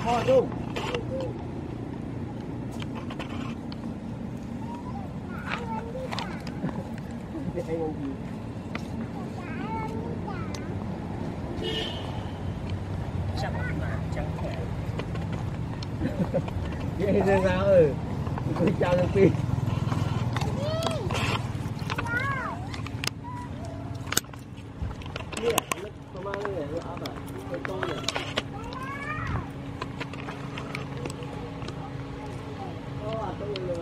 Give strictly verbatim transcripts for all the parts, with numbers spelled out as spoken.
Thôi luôn. Chắc mà chẳng khỏe. Vậy ra sao ừ. Tôi chào được pin. Nè, nó mang cái này nó áp à. Cái con này. Ồ, à, tôi lừa.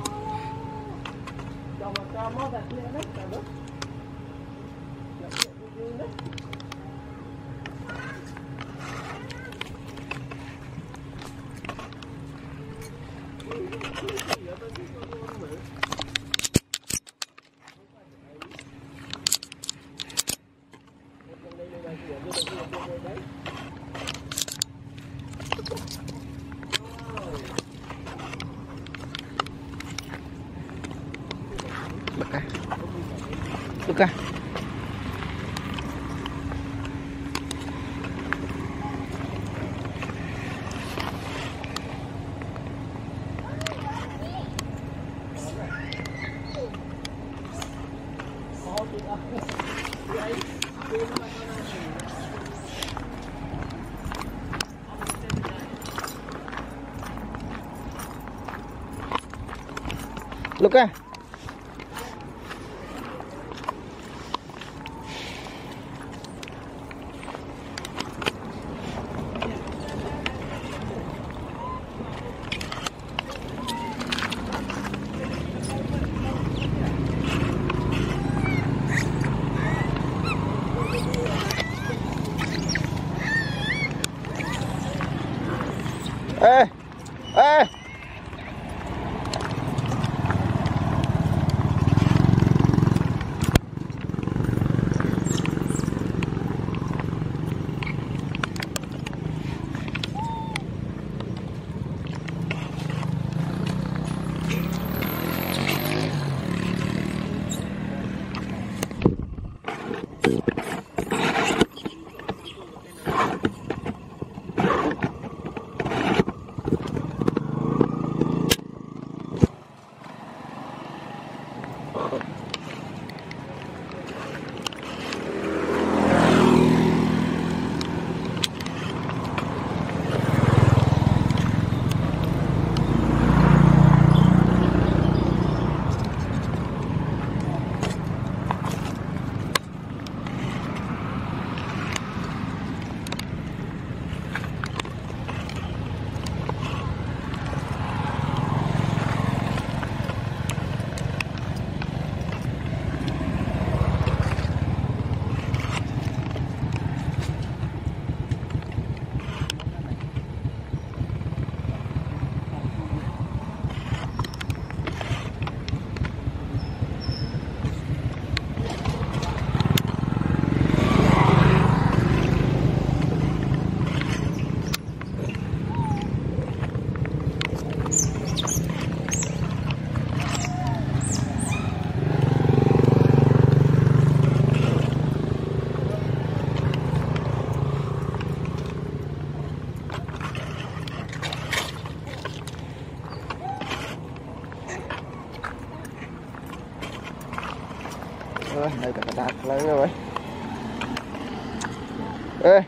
Cho mà cho mó đặt lên đấy, cả đó. Luka. Luka. Luka. Ê, ê. Rồi, đây cả đạp lấy rồi. Ê.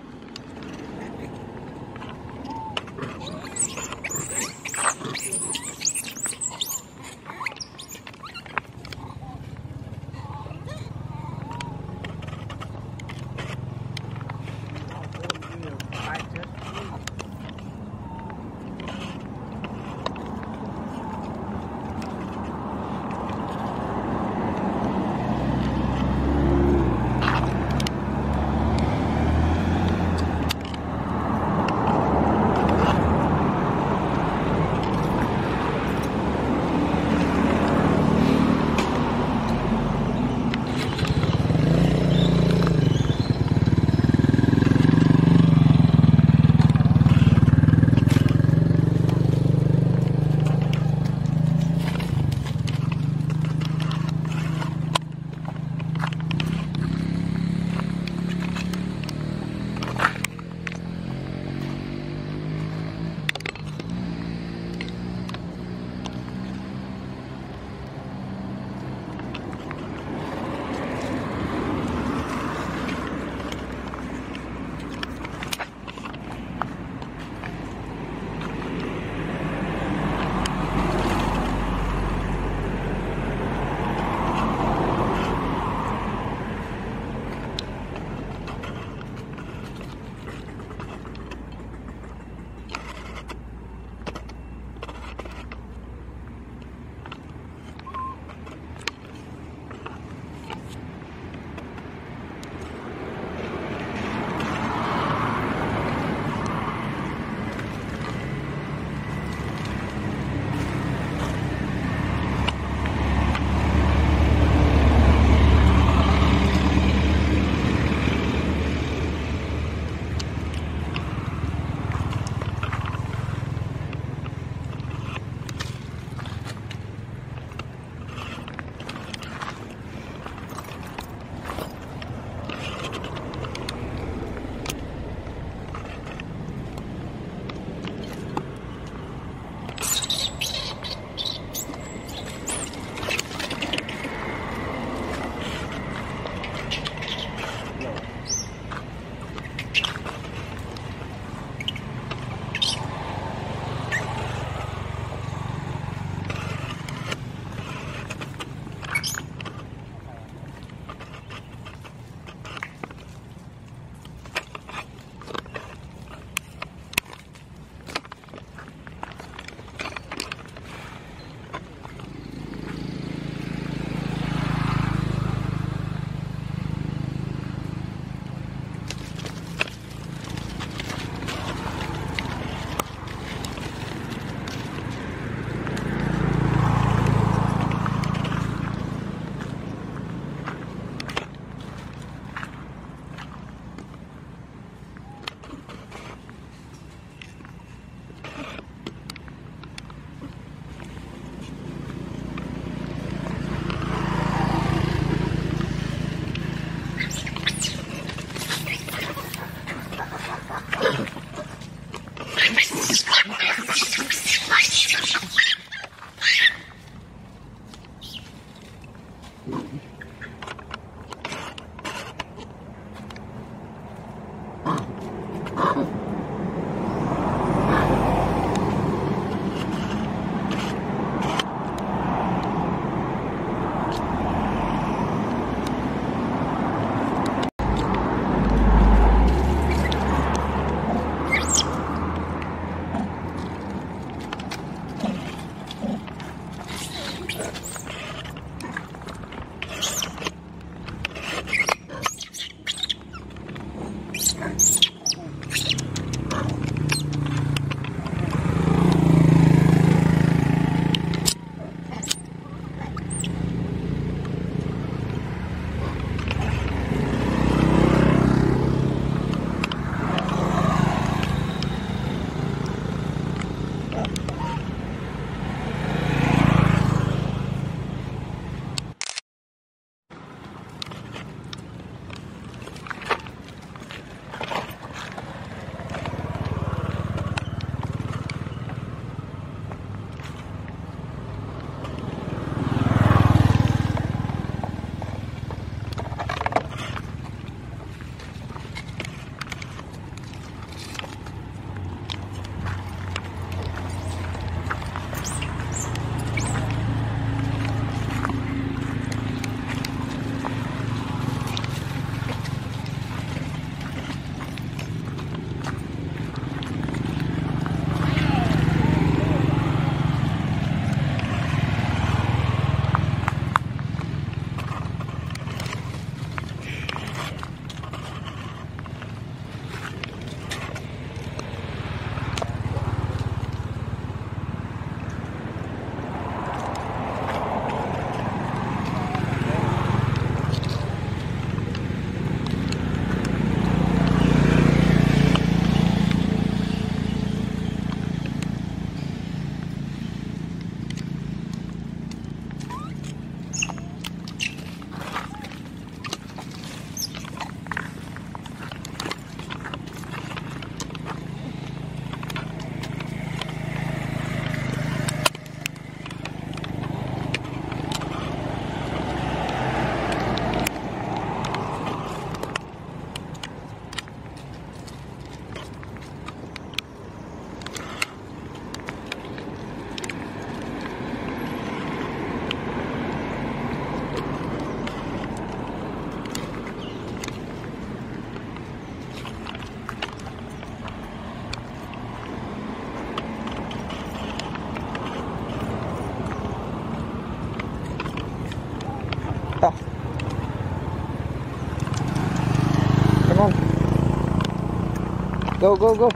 Go, go, go.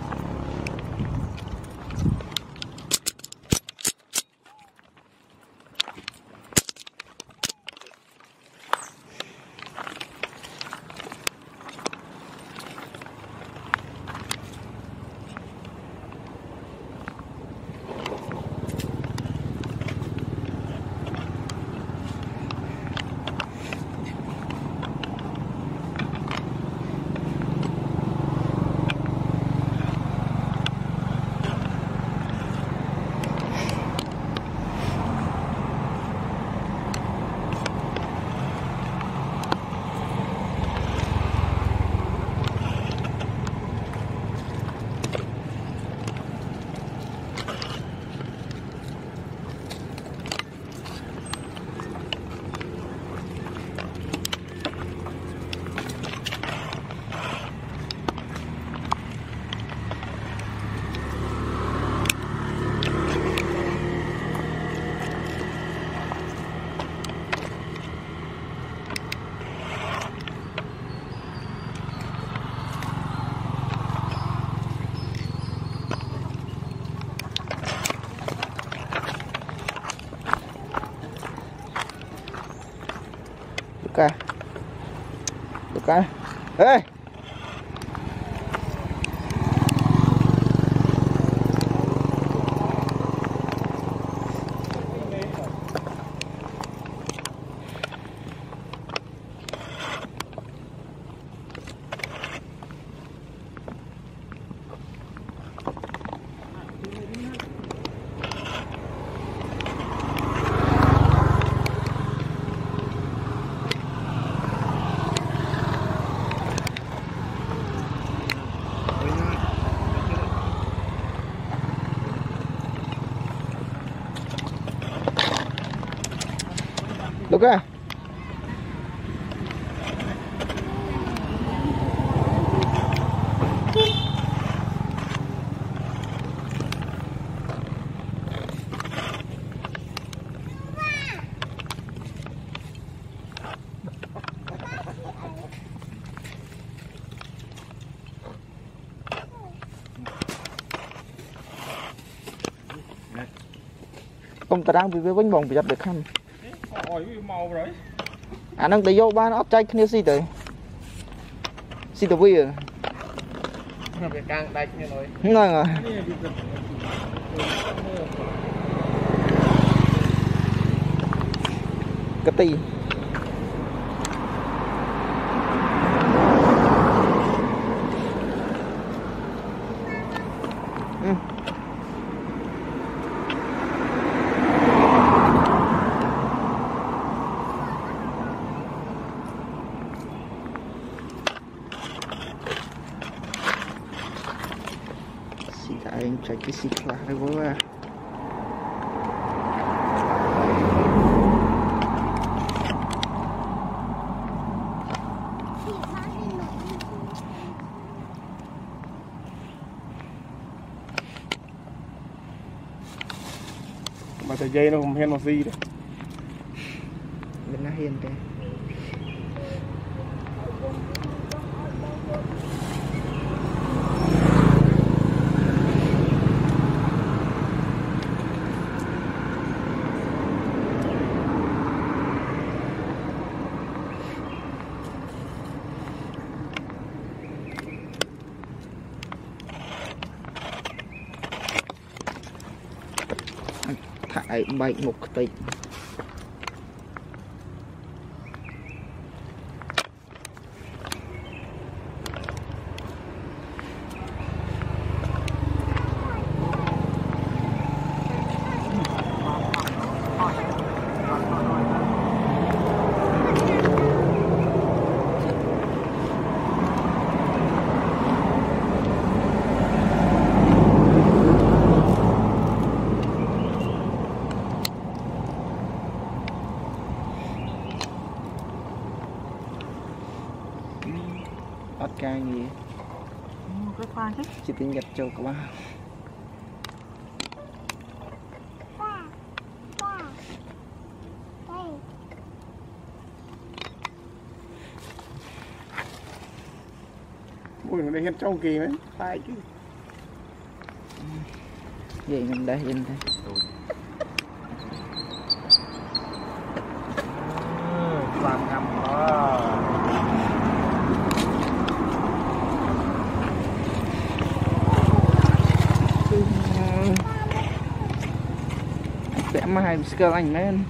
Luka. Luka. Ê. Được à? Ông ta đang bị vĩnh bóng bị giật được khăn. Ôi màu rồi. À năng tới vô ba nó ấp chay kia xí tới. Xí tới vui à? Nó phải càng đạch như nói. Không ngờ ngờ. Cái tì. Ừ. Anh chạy cái xịt là đây bố à. Mà sợi dây nó không hen một gì đấy. Bên nó hiền đây. Thải bay một tí. Ất ca gì? Cái khoan chứ. Chỉ tính nhật châu các bạn. Ui nó đây hết trâu kỳ mấy. Phải chứ. Vậy nằm đây, yên đây. Làm ngầm đó. Sẽ mai scale ảnh lên.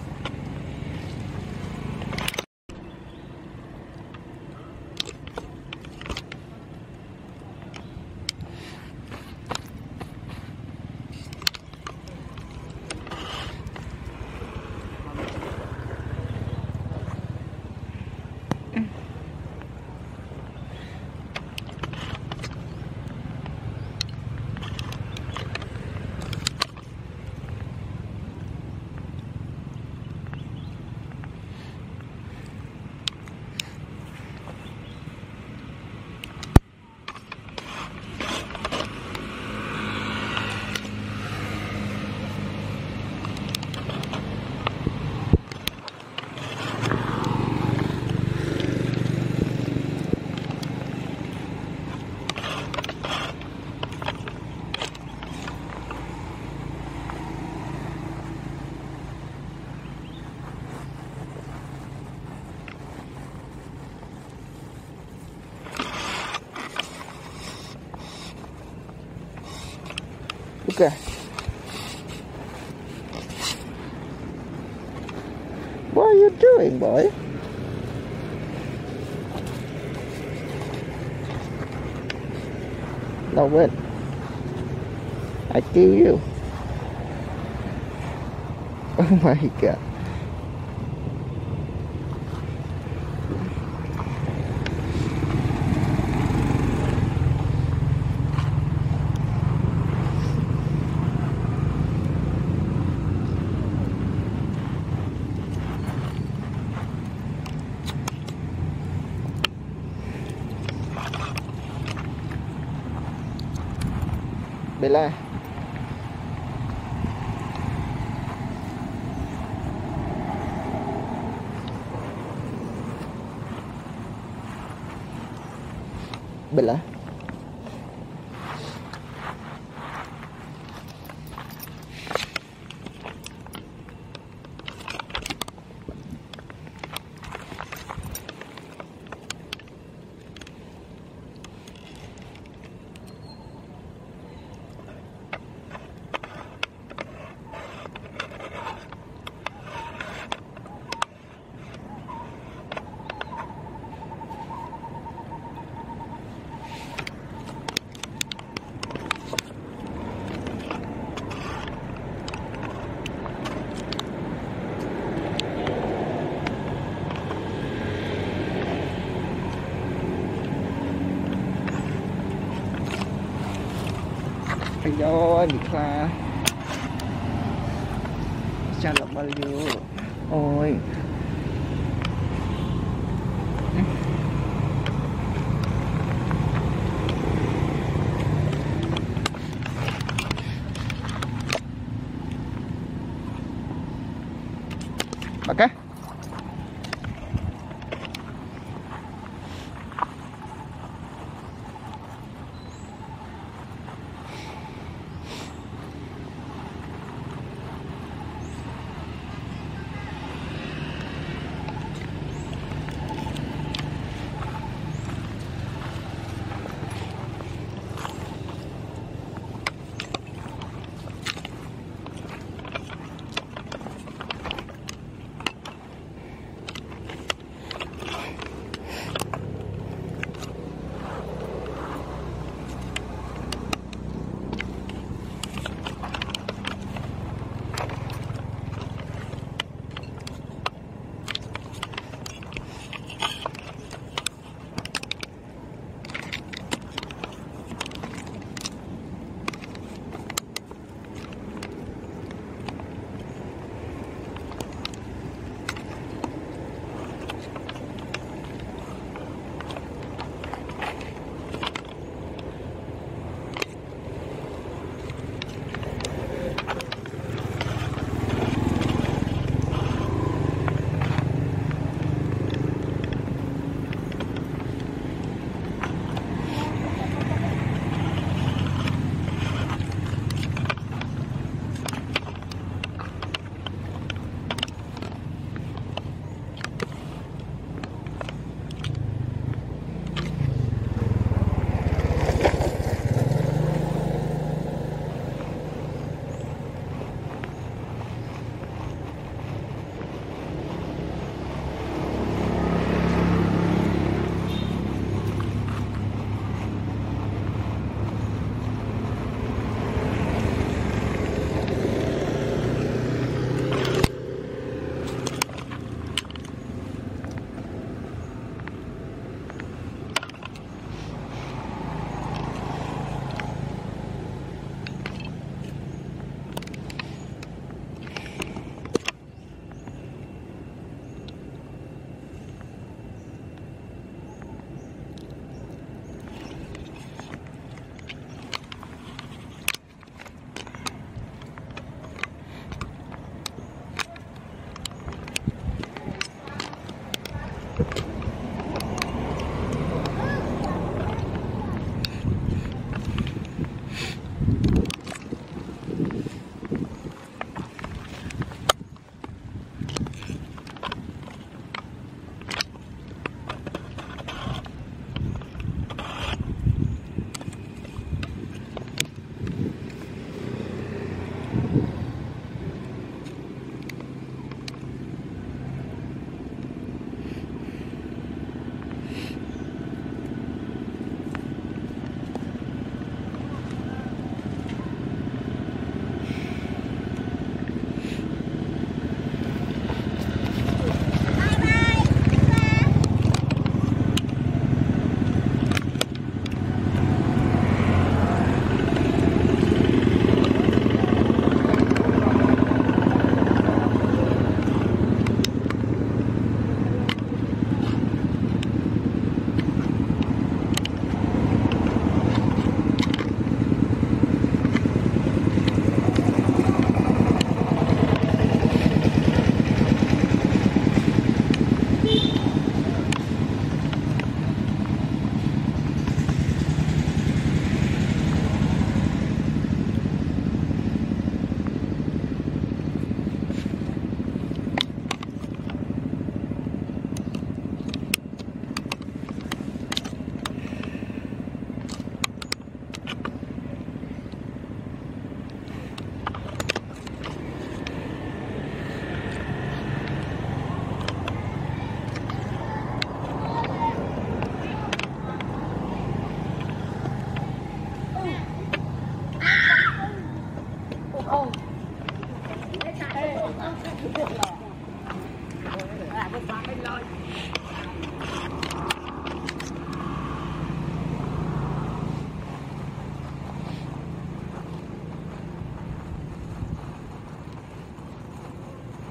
Okay. What are you doing, boy? No, wait. I kill you. Oh my God. Leyla. Leyla. Ayo, bị khla. Chà lọc bao nhiêu. Ôi. Ok.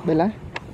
Bella.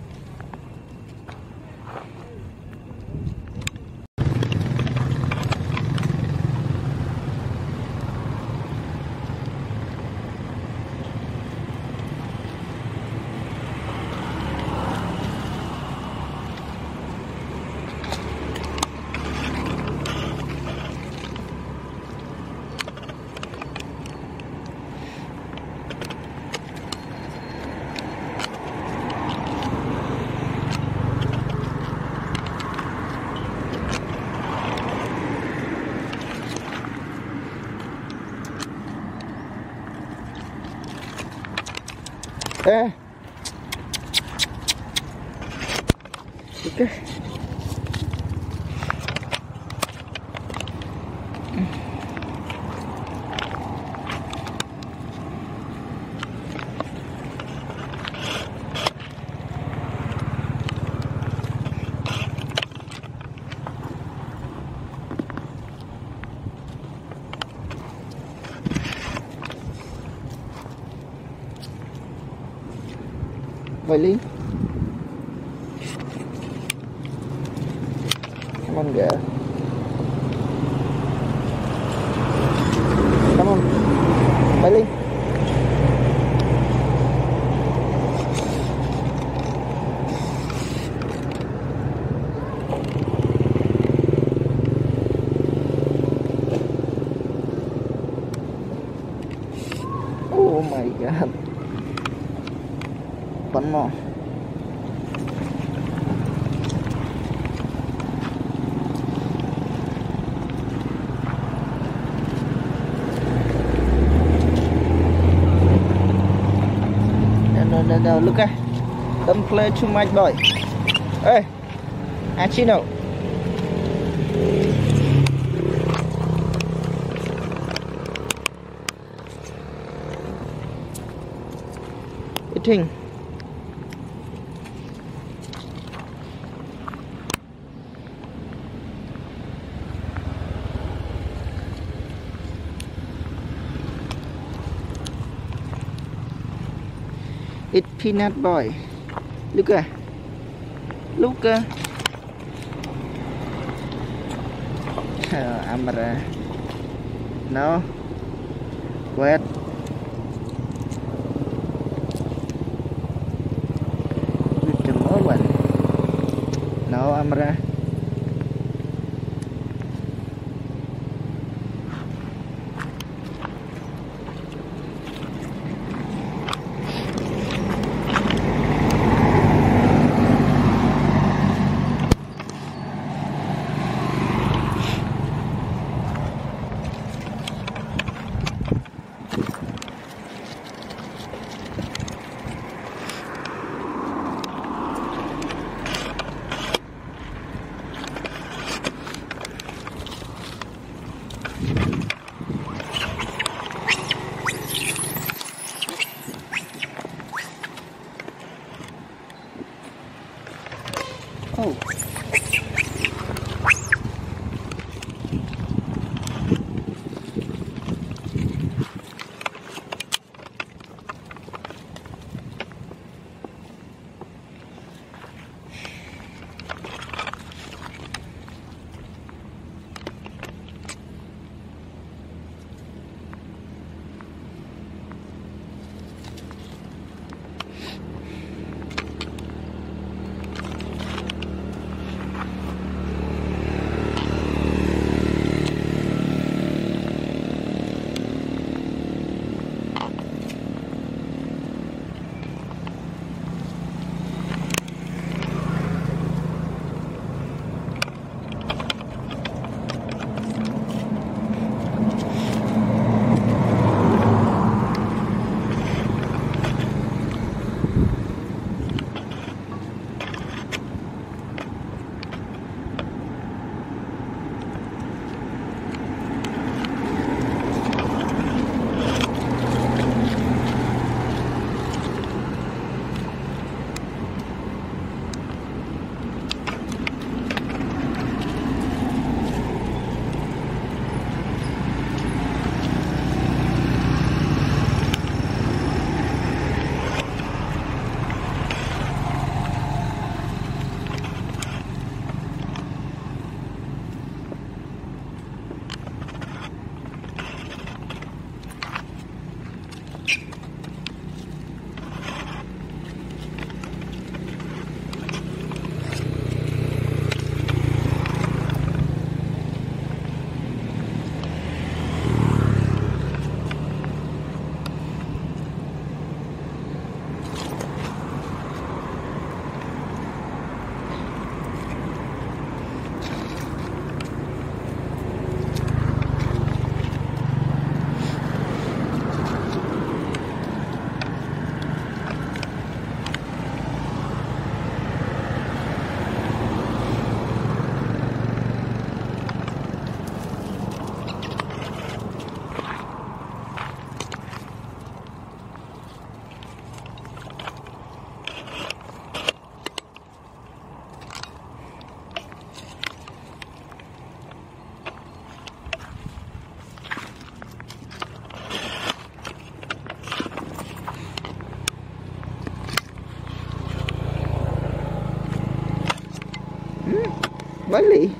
Ê. Ok. Vậy Ly. Come on girl. Come on. Vậy Ly. Oh my god. One more. No, no, no, no. Look at. Don't play too much, boy. Hey, Achino. Eating. Eat peanut boy. Look at. Look at. Uh, Amara. No. Wet. With the more one. No, Amara. Really?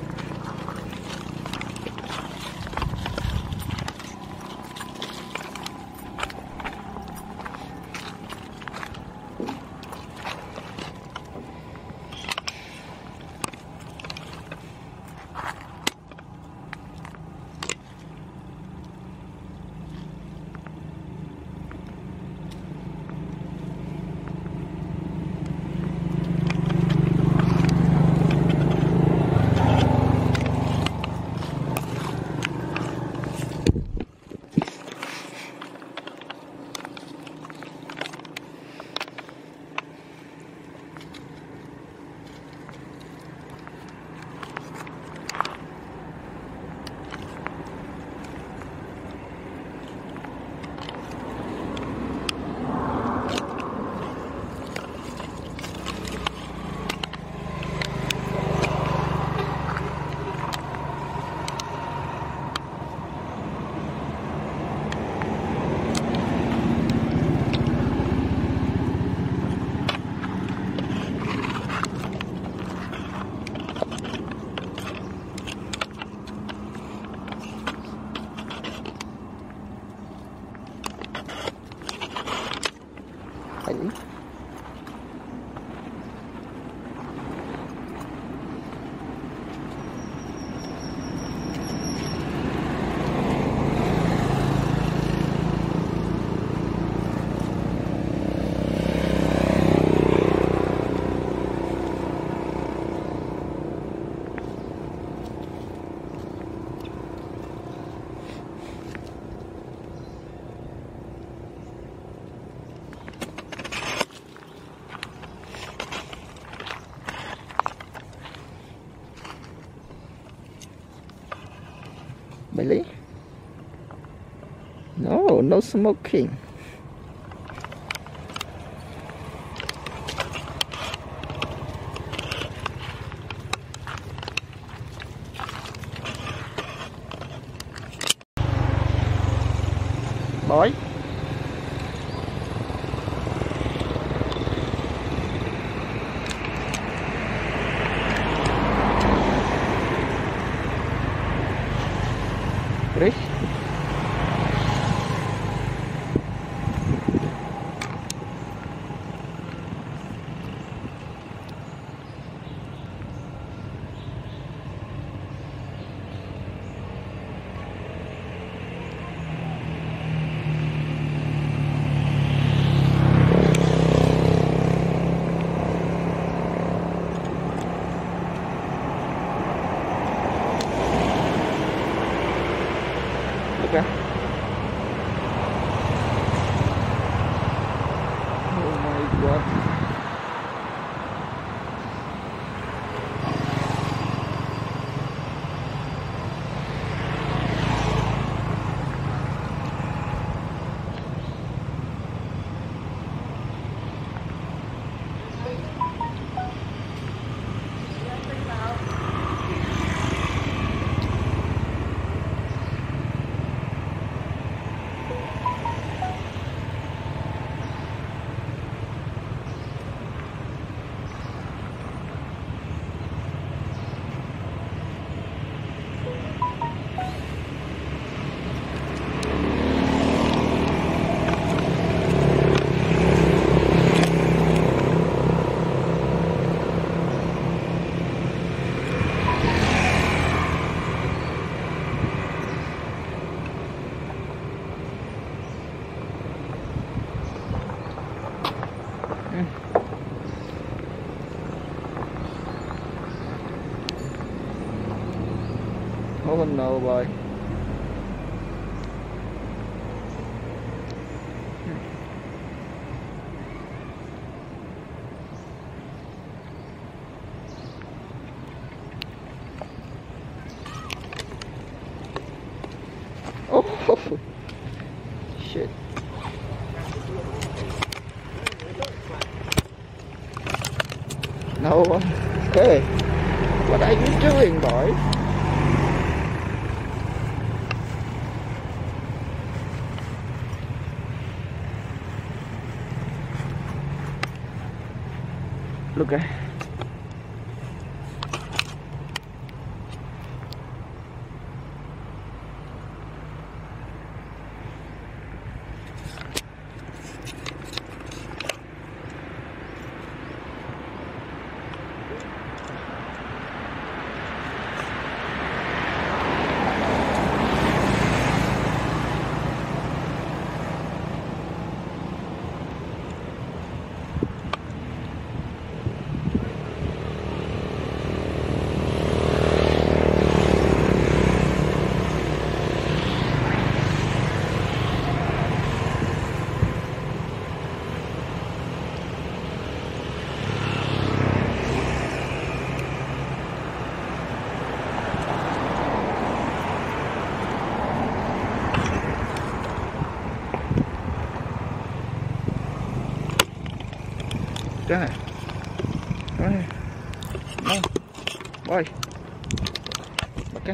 Really? Really? No, no smoking. Boy. Chris. Okay. Oh my god. Oh no, boy. Oh, shit. No, hey, what are you doing, boy? Look at Đó này. Đây. Đây. Bơi. Ok.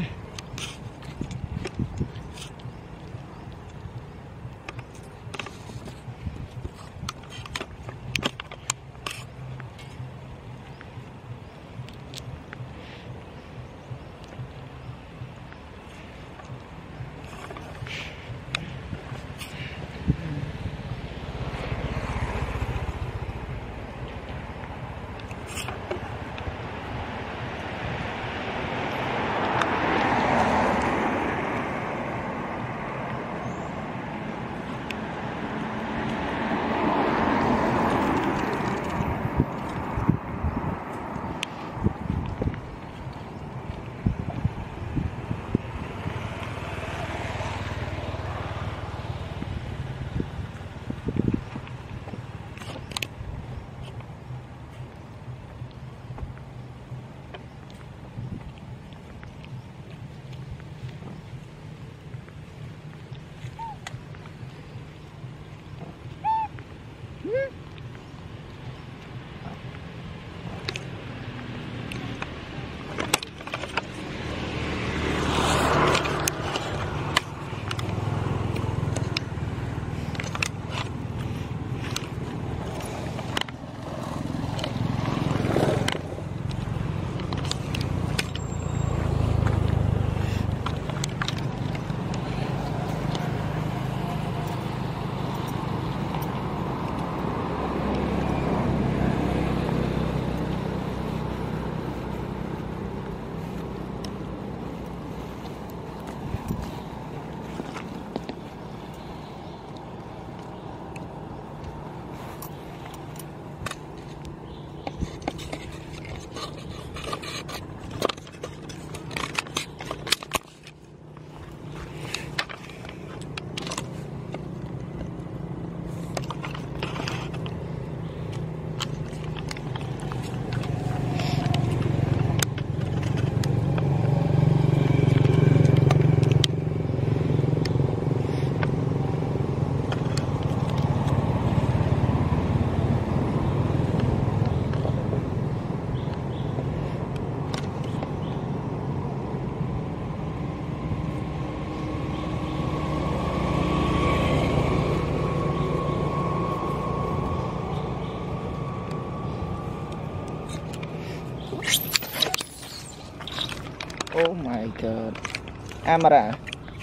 Oh my god. Amara,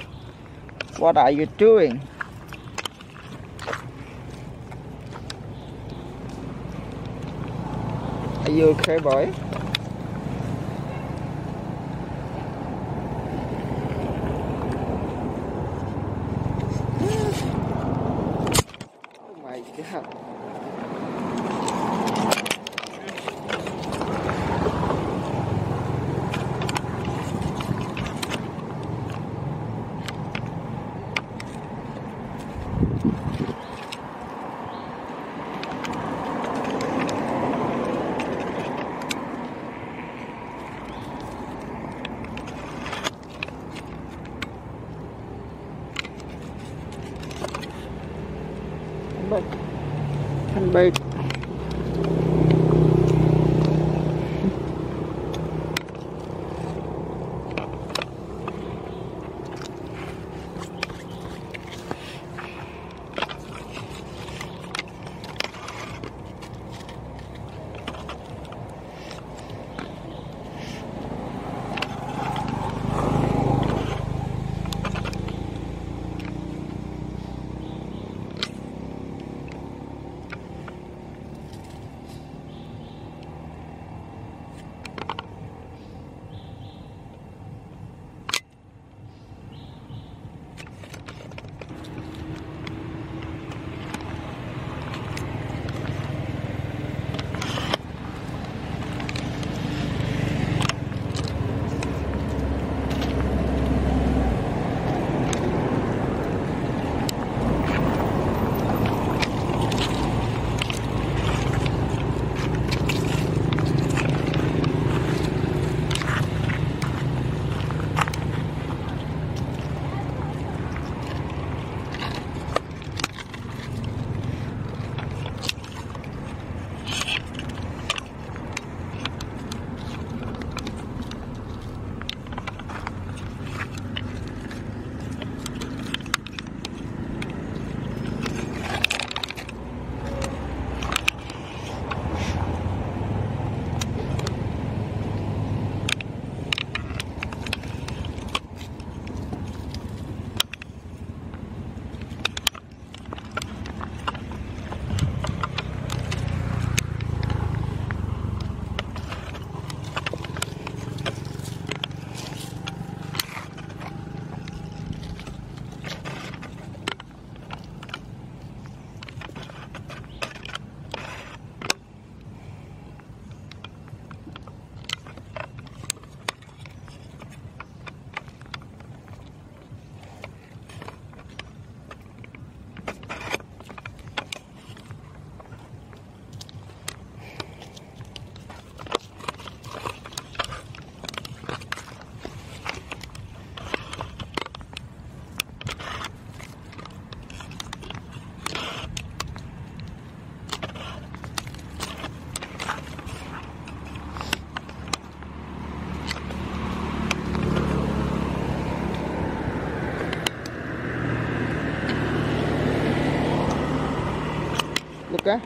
what are you doing? Are you okay, boy? Oh my god. Bait. Thân bait. look á.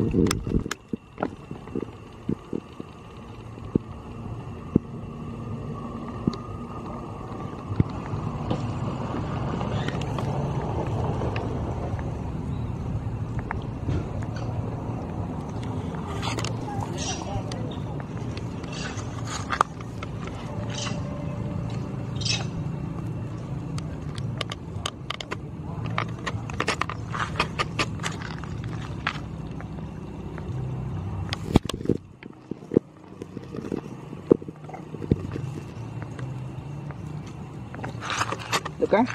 Được á.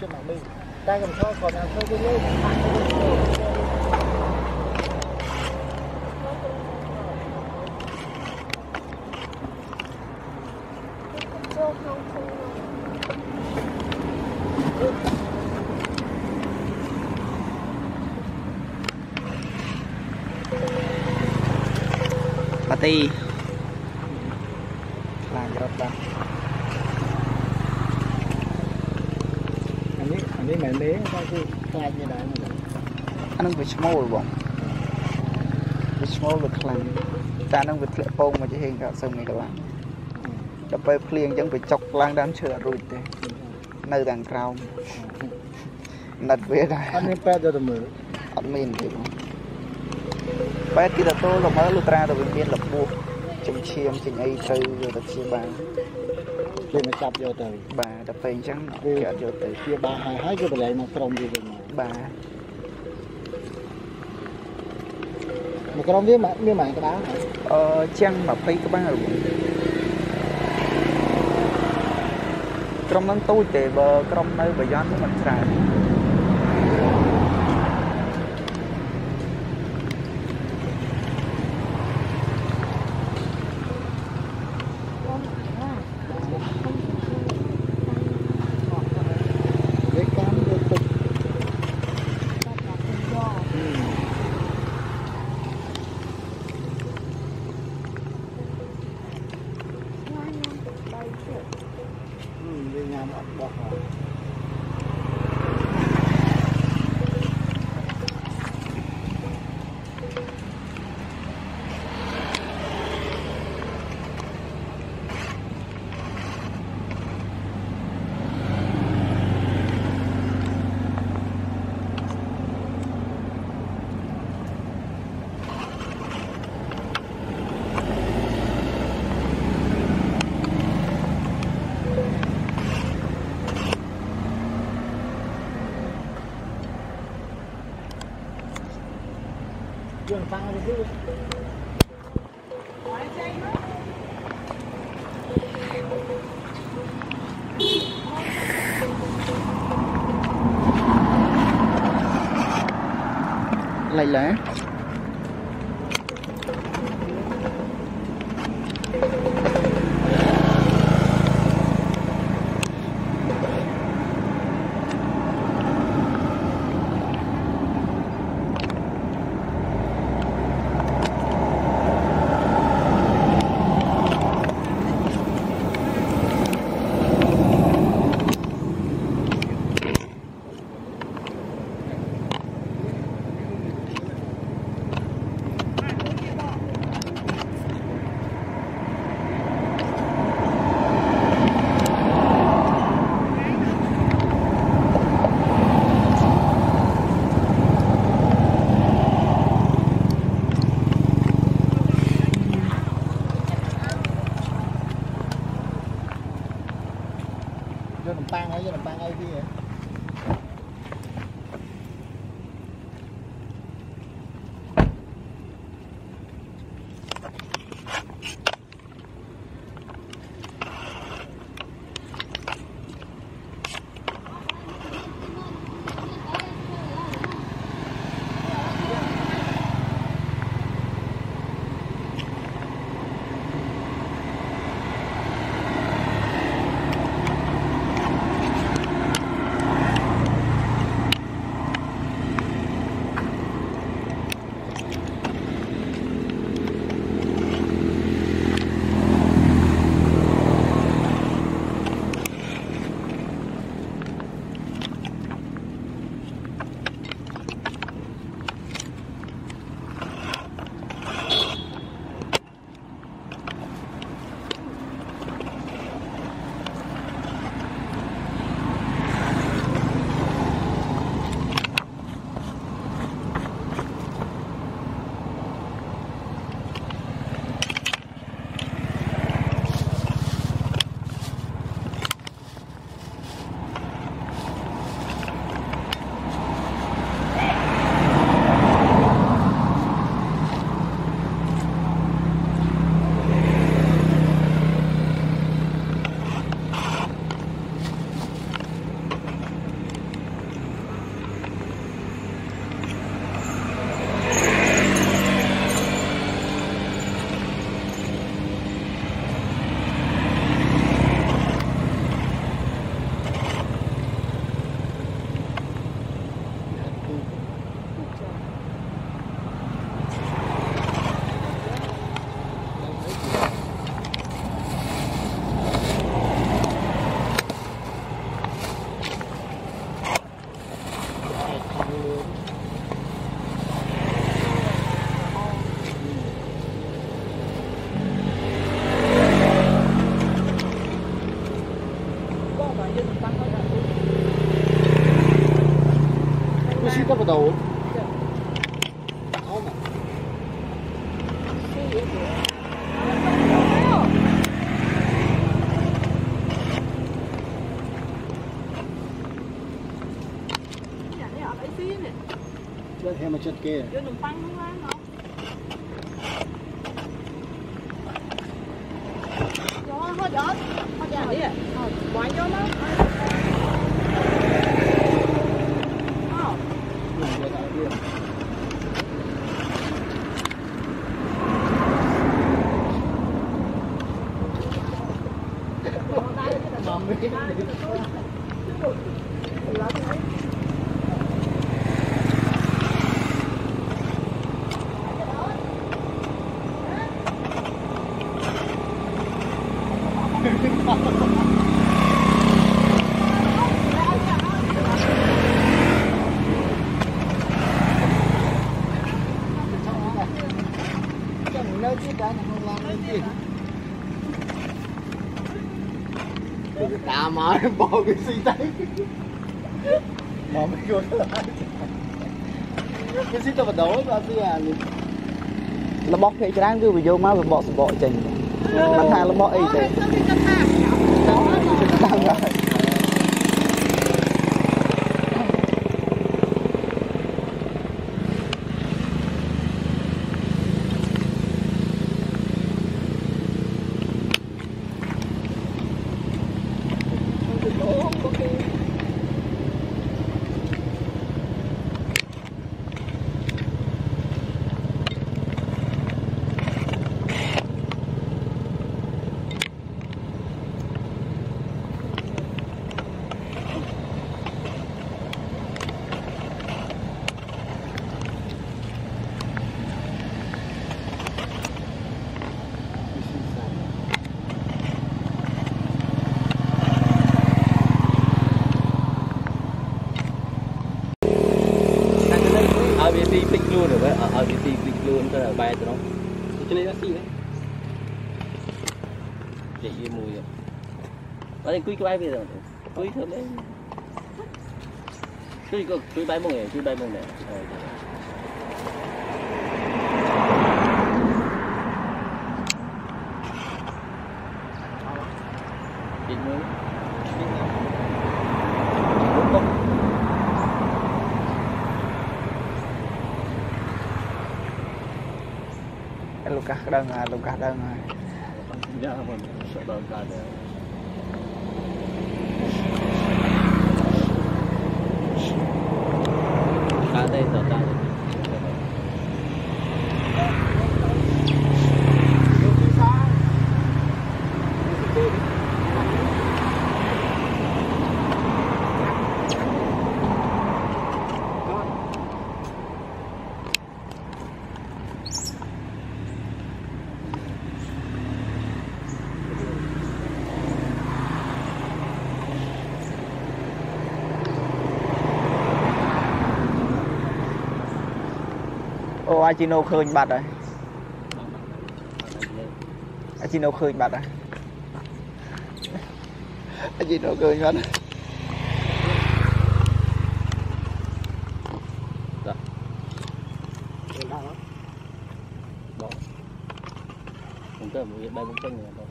cho mà mình ta cầm cho còn là thôi cái lên Party làm cho ta anh ấy anh ấy mày lé sao chứ khai như đại mà anh bị small rồi bị small được làm ta đang bị lệ phong mà chỉ hiện cả sân này các bạn đập bay phèn chẳng bị chọc lang đám chửa rồi thế nơi đằng cao nặt về đây anh ấy pet rồi mới anh mình thì pet kita tuh lo malah lu terang tuh bikin lebu chừng chiêm chừng ấy chơi rồi tập chia ba khi mà chập vô từ bà tập phèn trắng kẹt vô từ chia ba hai hai cái lại nó trồng đi về bà một cái miếng mà miếng mảng cái đá ờ chăng mà phi các bạn rồi trong nắng tôi để bờ trong nơi bờ gió của mình xài Leyla Chưa thêm một chút kia. Đưa nấm băng không ăn không? Rồi, thôi đó. Thôi dạ đi ạ. Thôi, quay cho nó. Ta mà bỏ cái xì tay mà mấy người cái xì tao bắt đầu ra xì à là bóc cái trang cứ video mà bỏ bỏ trình bắt hàng là bỏ ấy thế luôn rồi ở ở cái gì luôn cái là bay tụi nó cho nên nó xì đấy chị mùi rồi ở đây quy cái bay bây giờ quy thơm đấy quy có quy bay mông này quy bay mông này chị mùi Lucas đơn à, Lucas đơn à. Dạ mình sợ đơn cả đấy. Cả đây rồi cả đây. Ô, ai chỉ nấu khơi bạt rồi. Ai chỉ nấu khơi bạt rồi. Ai chỉ nấu khơi bạt. Đó. Đó. Không tới một bay bốn chân rồi thôi.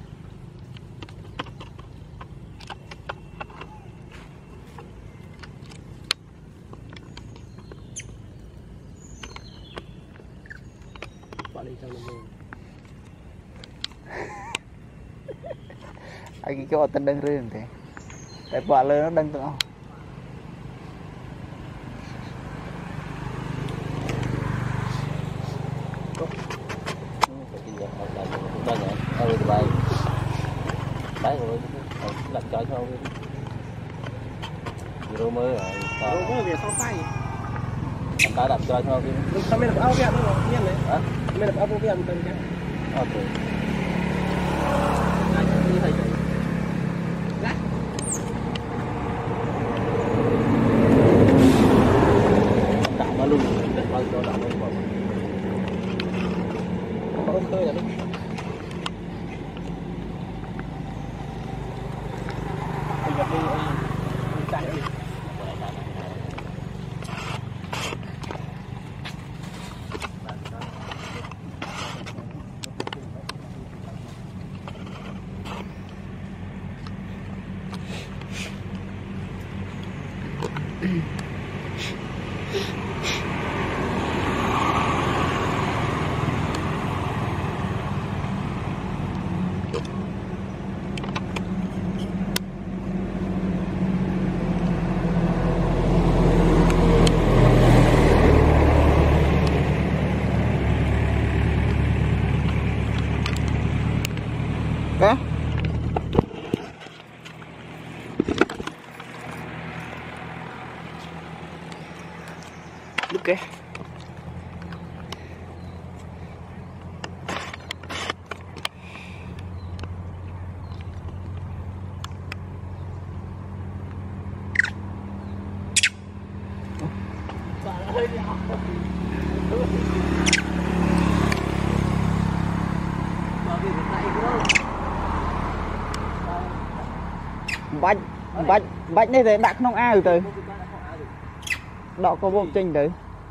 Ai cái tên đơn riêng thế, tại quả lơ nó đơn tao. Đấy rồi, đặt cho thôi. Rồi mới rồi. Rồi mới về sau tay. Ta đặt cho thôi. Sao mày đặt áo việt nữa nhiên đấy. Hả? Mày đặt áo việt tên cái. Ok. Như thế này. Lát. Đặt vào luôn, đặt vào cho đặt lên vào. Không khơi là đi. Bây giờ đi chạy đi. bạch bạch bạch này thì đặt nông ao từ đọ có bông chênh từ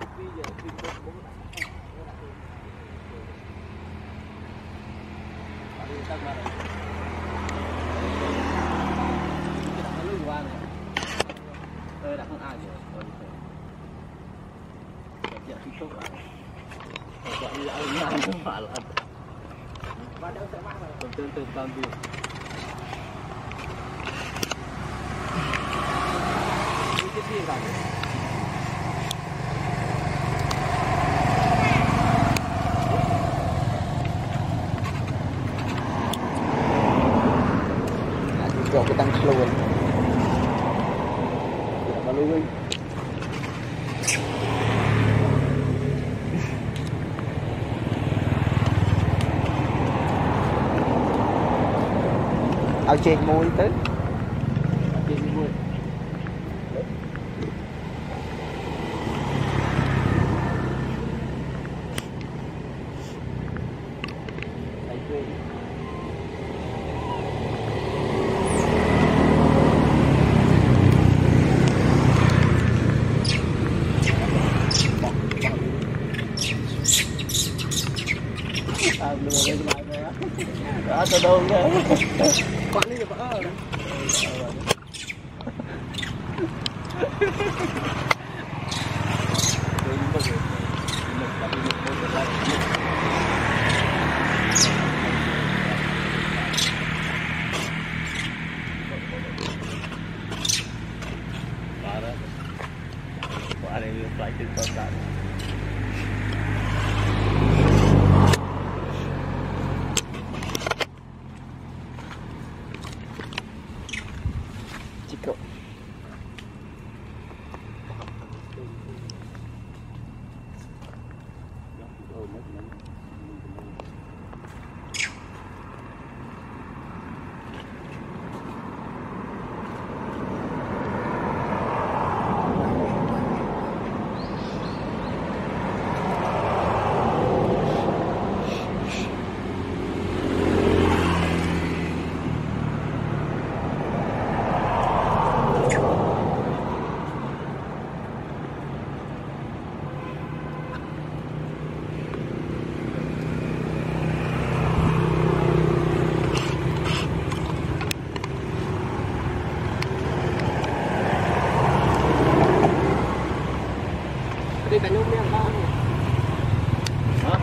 cho cái tăng luôn và luôn ao trên môi tới trên môi đó tao đâu nữa quản lý được vợ đi phải luôn đi ăn bao nhiêu hả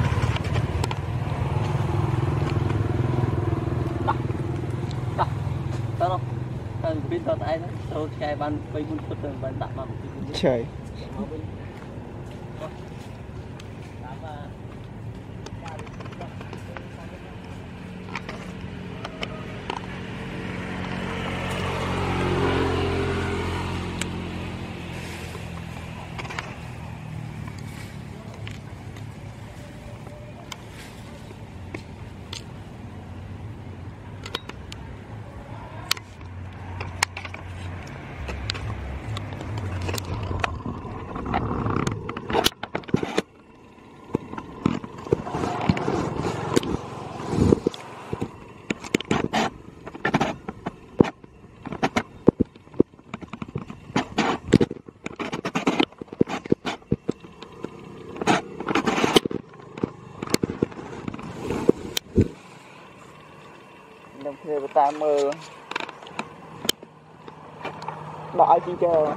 đặt đặt tao đâu tao biết tao tại đó tao chạy ban bay buôn phật rồi ban đặt mà trời thì ta mơ đợi chi chờ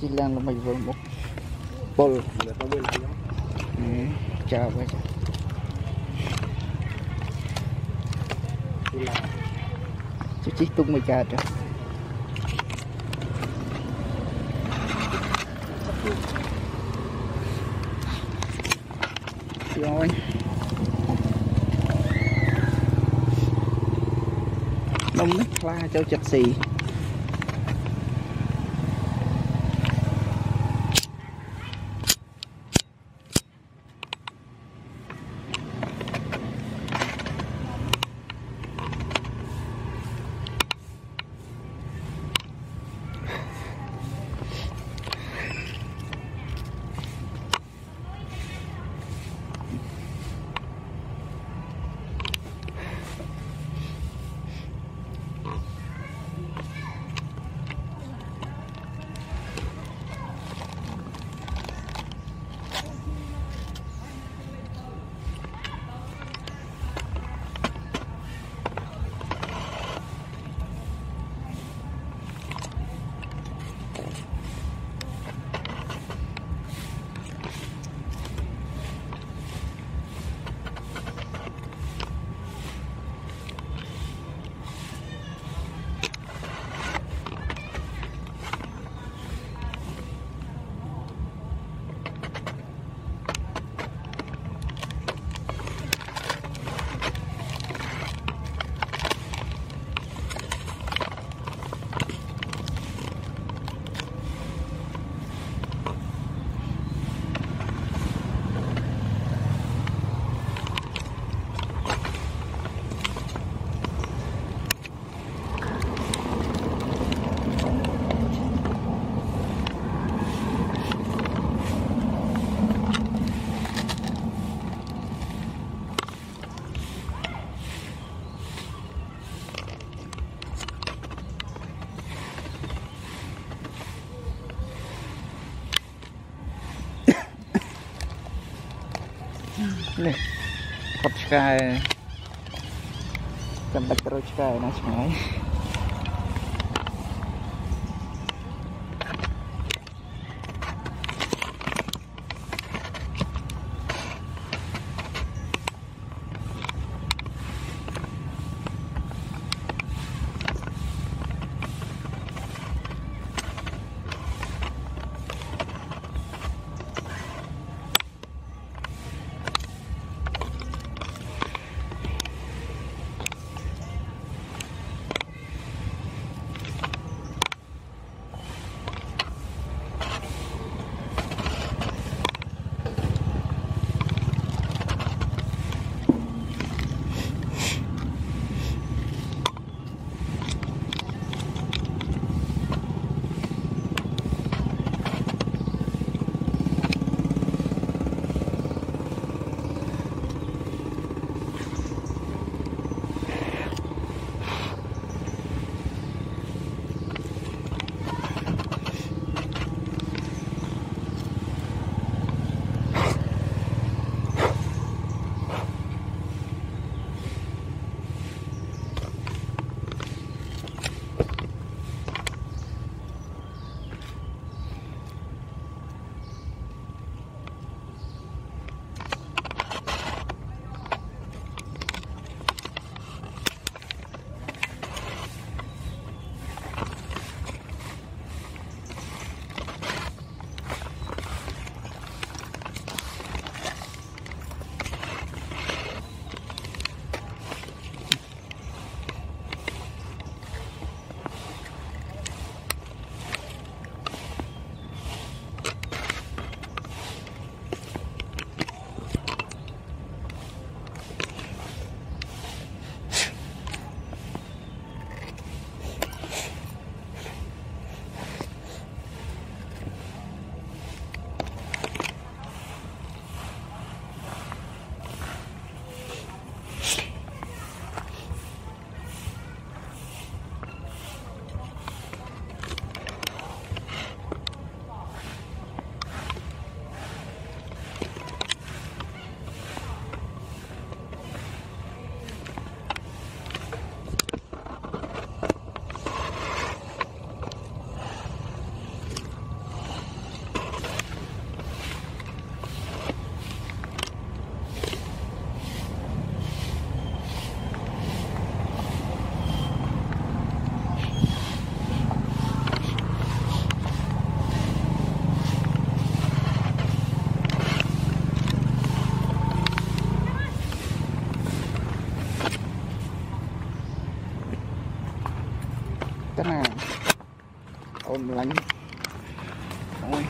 chỉ làm là mình vừa một bol để tao bên này nhá chào vậy chú chỉ tung mày chào rồi rồi đông nước la cho chặt xì này cột sky chăm bạch rồi sky nó sky cái này ôm lạnh ôi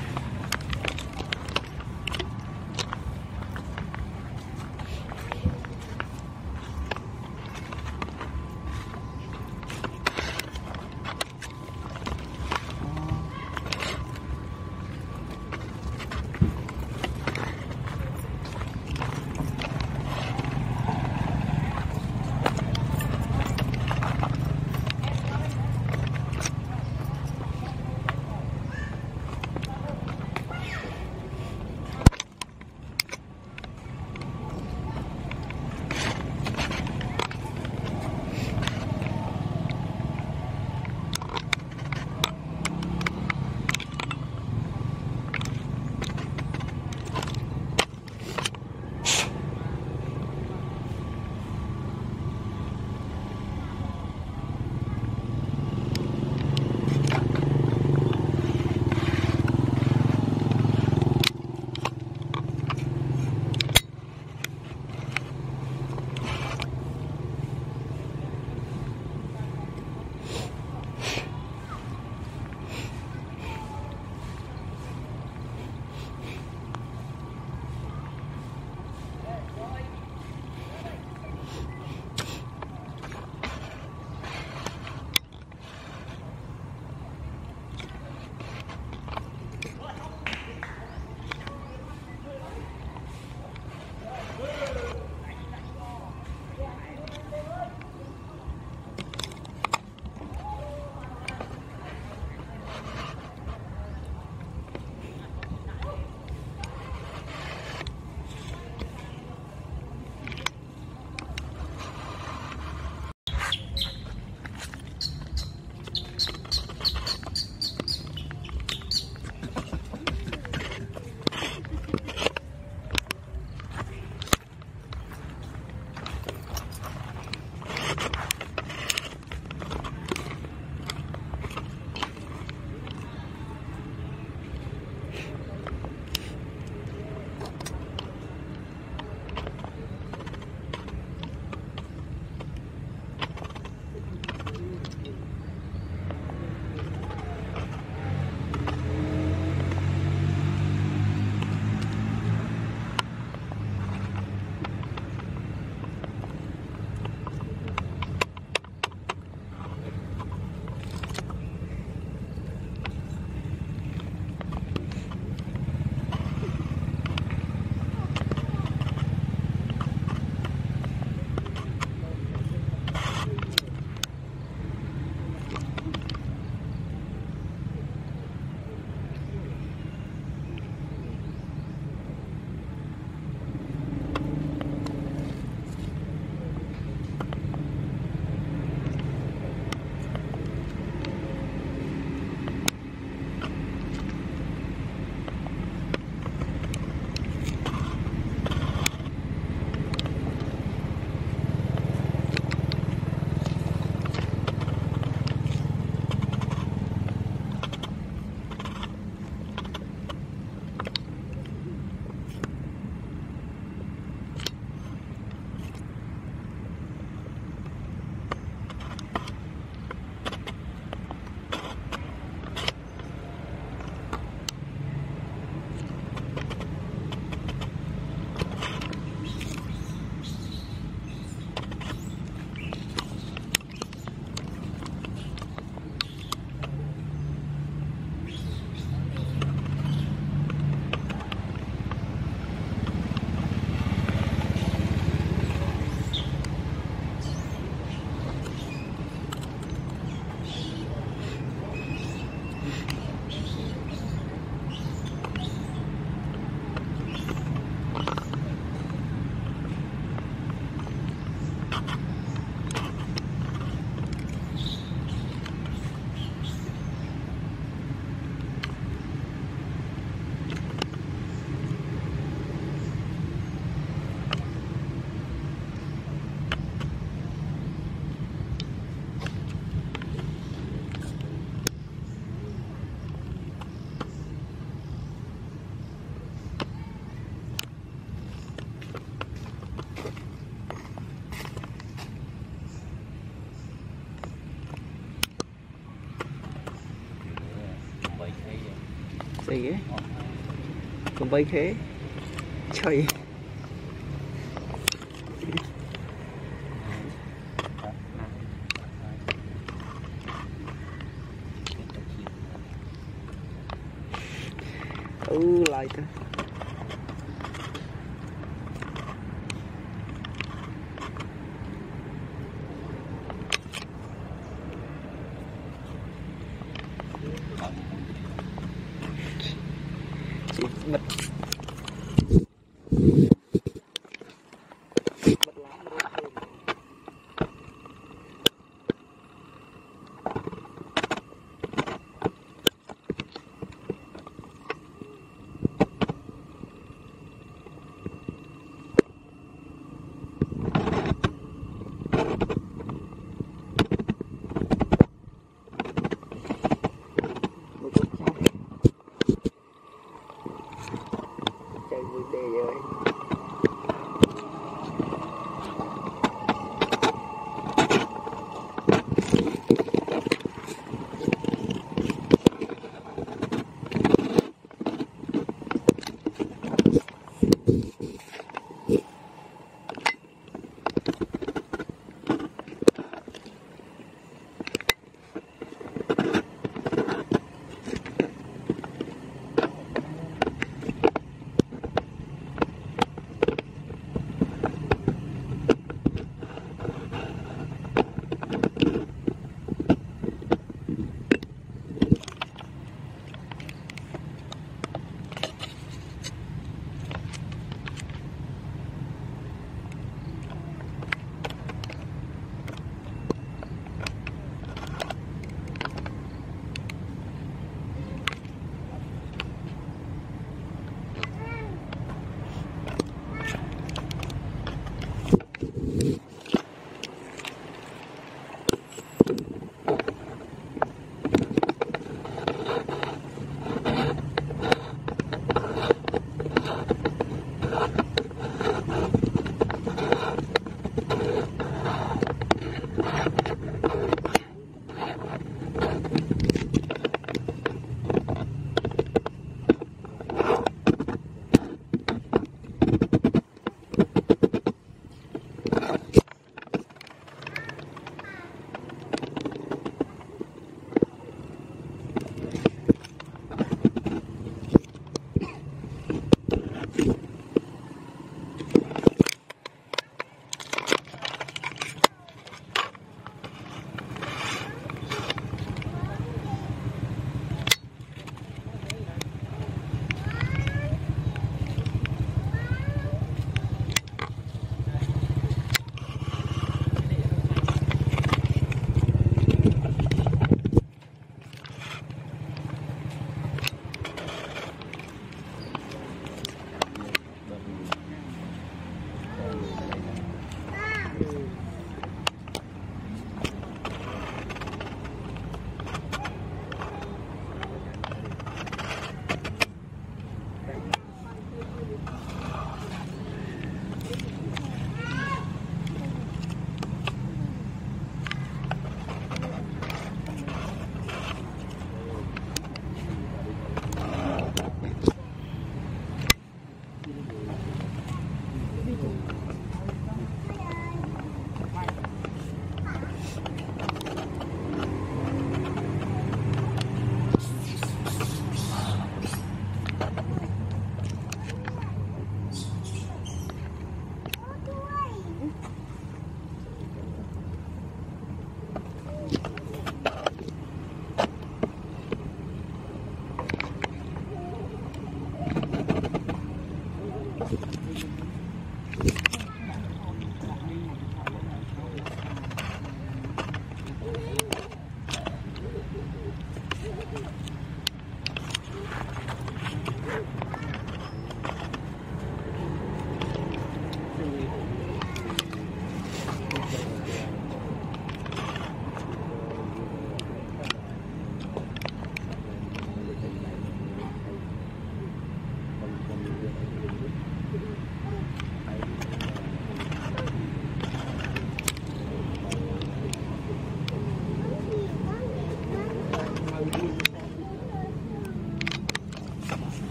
gì ấy còn bay khế trời ừ lại thôi chị bật chạy vui đề ơi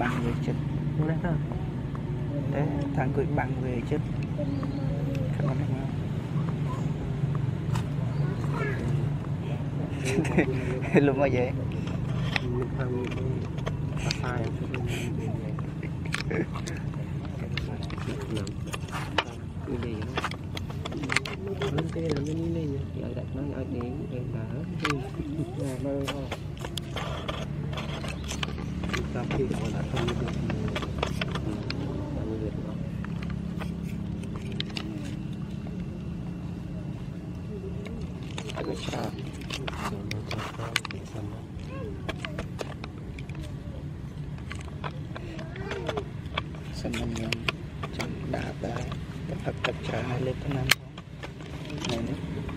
bằng về chất đấy thằng gửi bằng về chất không có được không lúc mà vậy Lên cái là cái này lại đặt nó ở điện em đã nhà mơ thôi sau khi gọi là không được cái sao sân mình nhận chẳng đã ta tập tập tập trả hai lên tới năm này nữa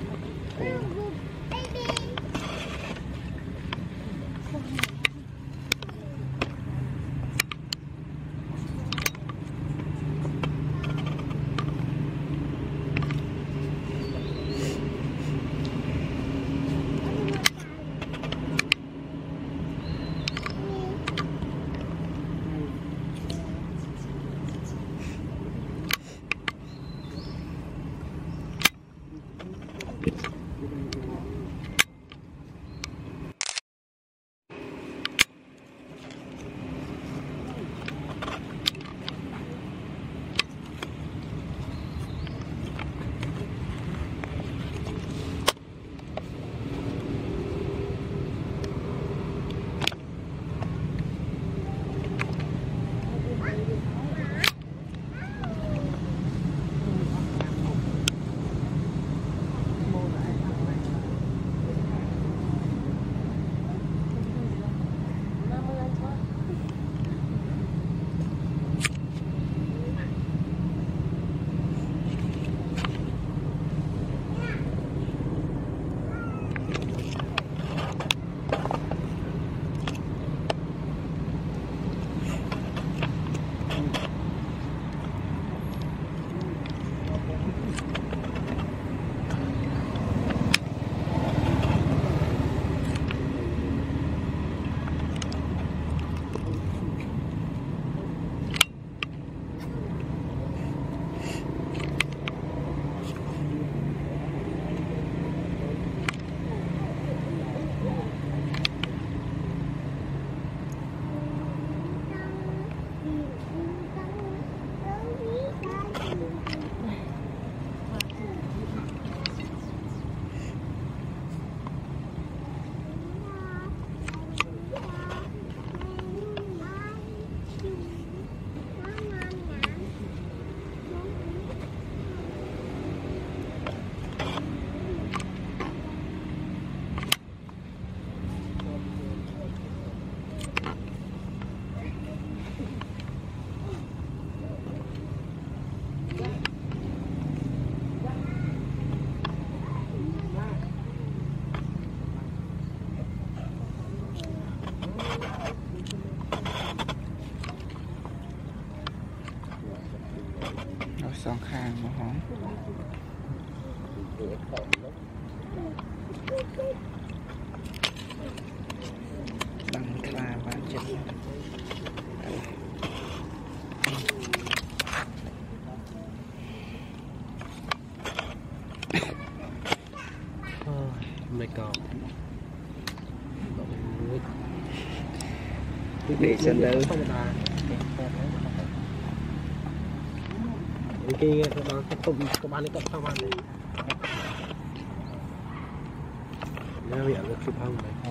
song khang mà hóng bằng là bán chất mày còn để sân đâu cái đó cái tôm tôm ăn cái tôm ăn này nó bị được chụp không đấy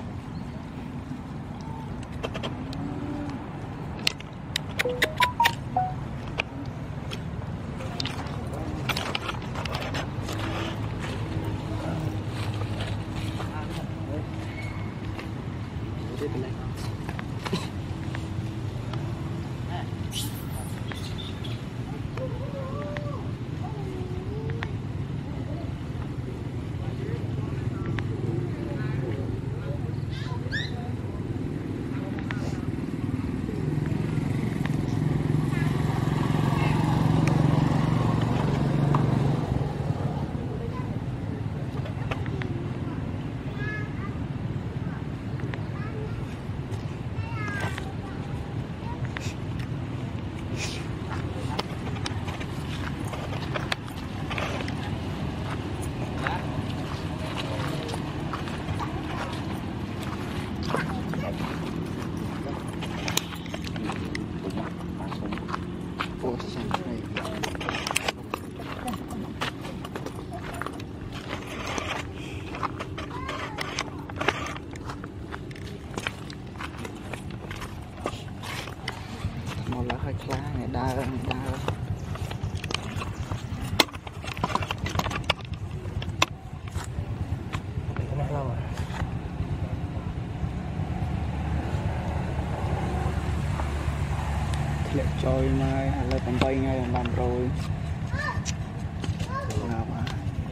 màu là hơi khá này đa đa lệ trôi mai là tầm bay ngay là làm rồi làm à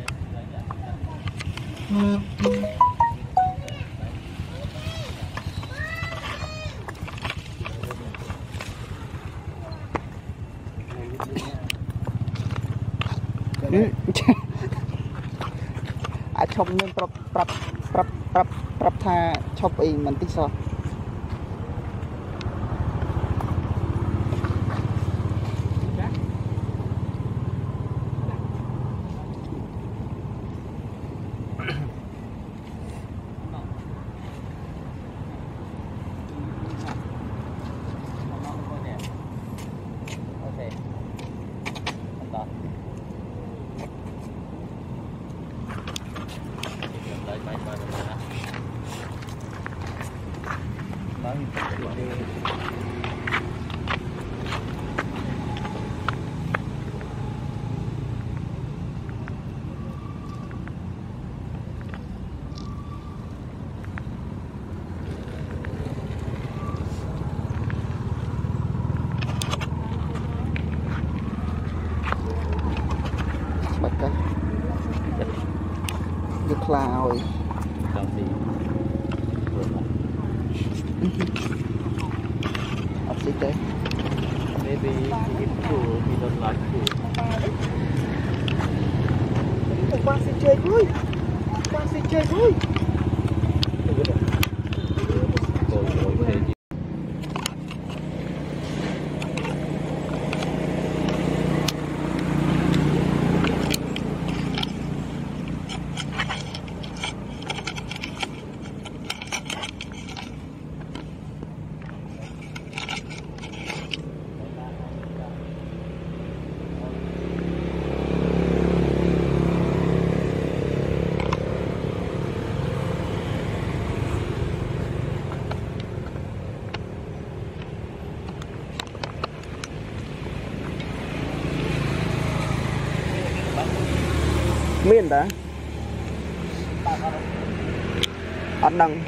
à chồng nên prap prap prap prap prap tha chọc ý mình tích sao cloud upstate maybe it's cool he don't like cool quan sĩ chơi vui quan sĩ chơi vui miền đã ăn đằng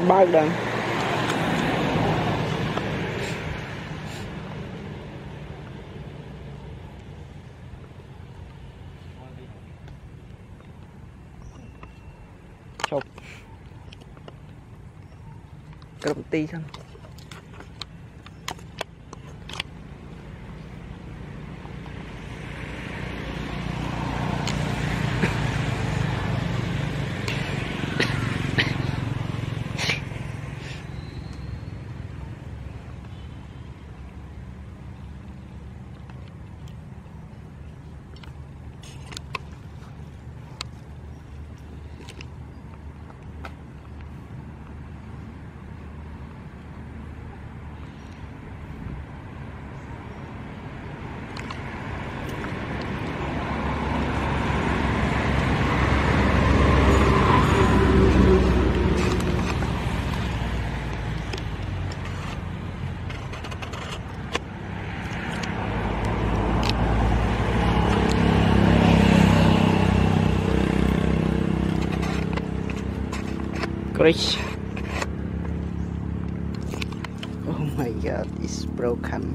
bao đằng chọc cầm ti xong Rich. Oh my god, it's broken.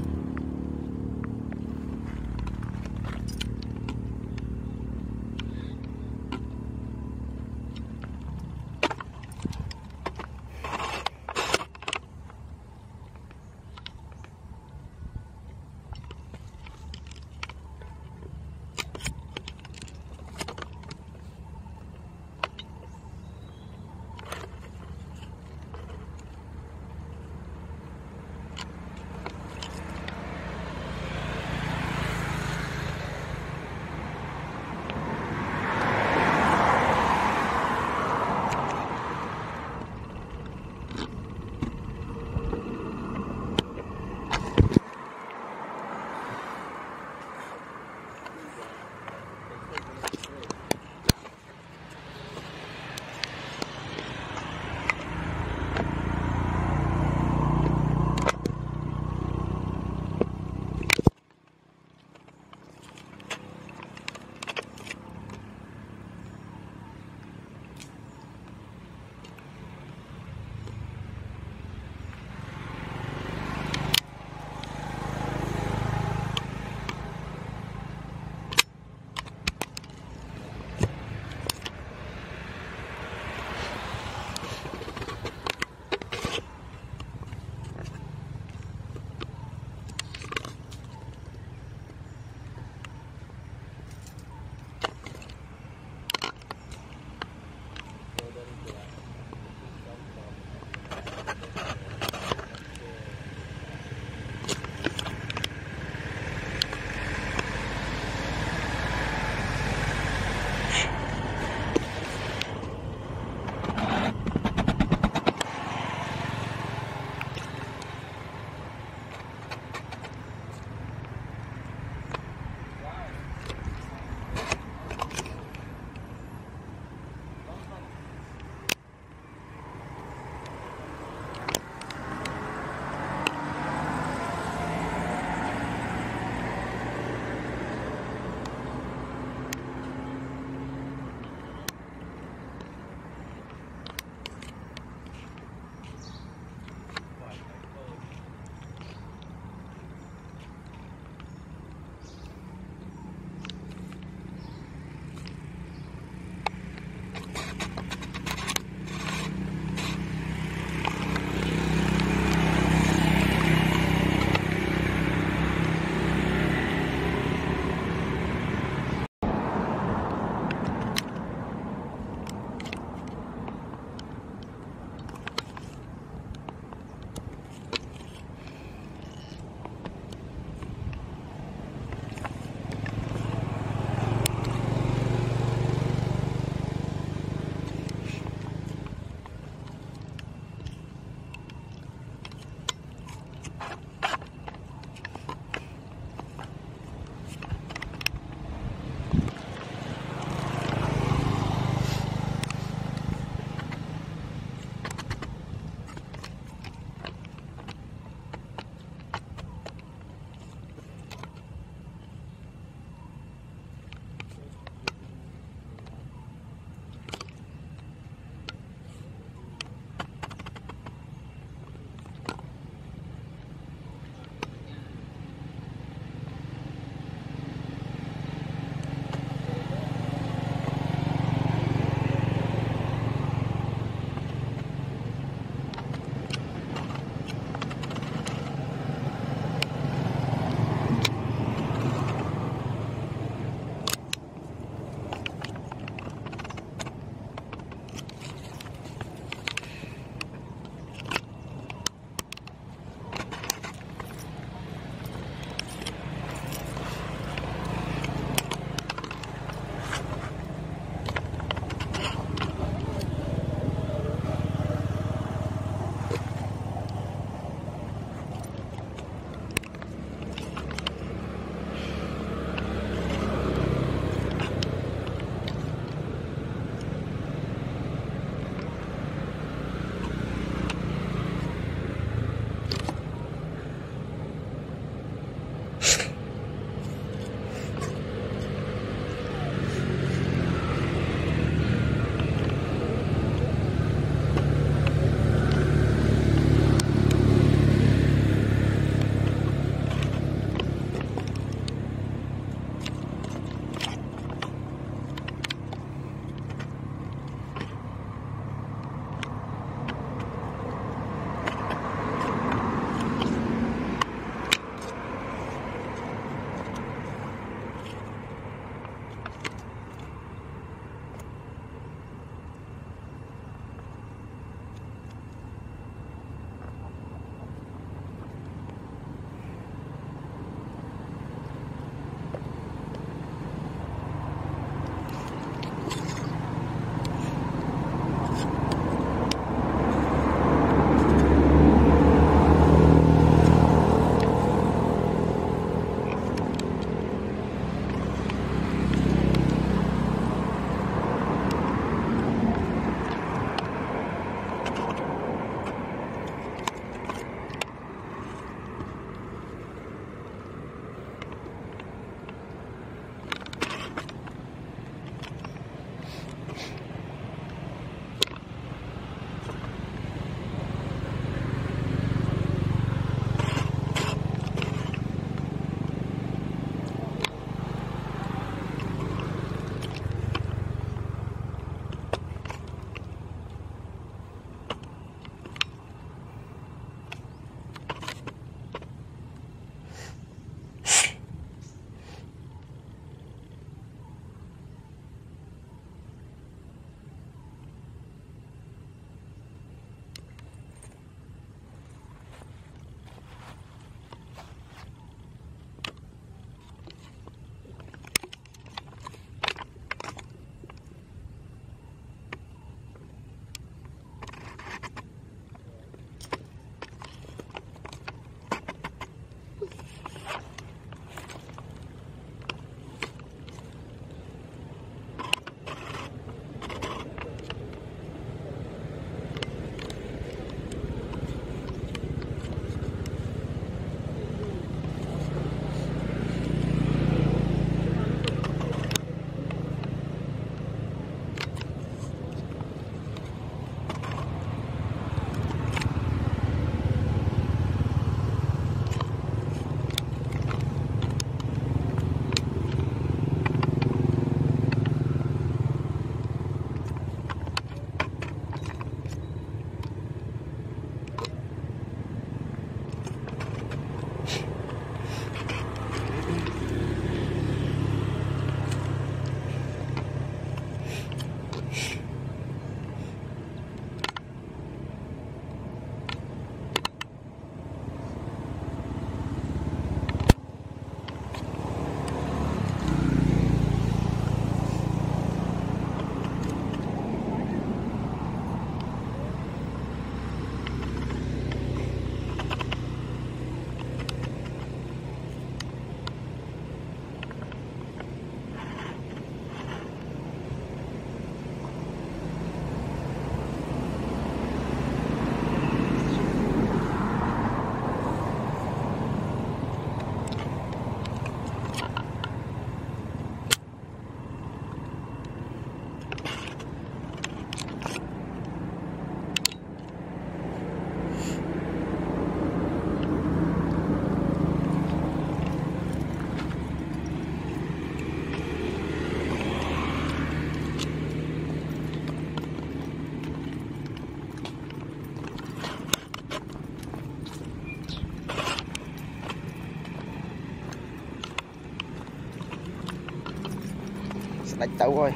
đánh tấu rồi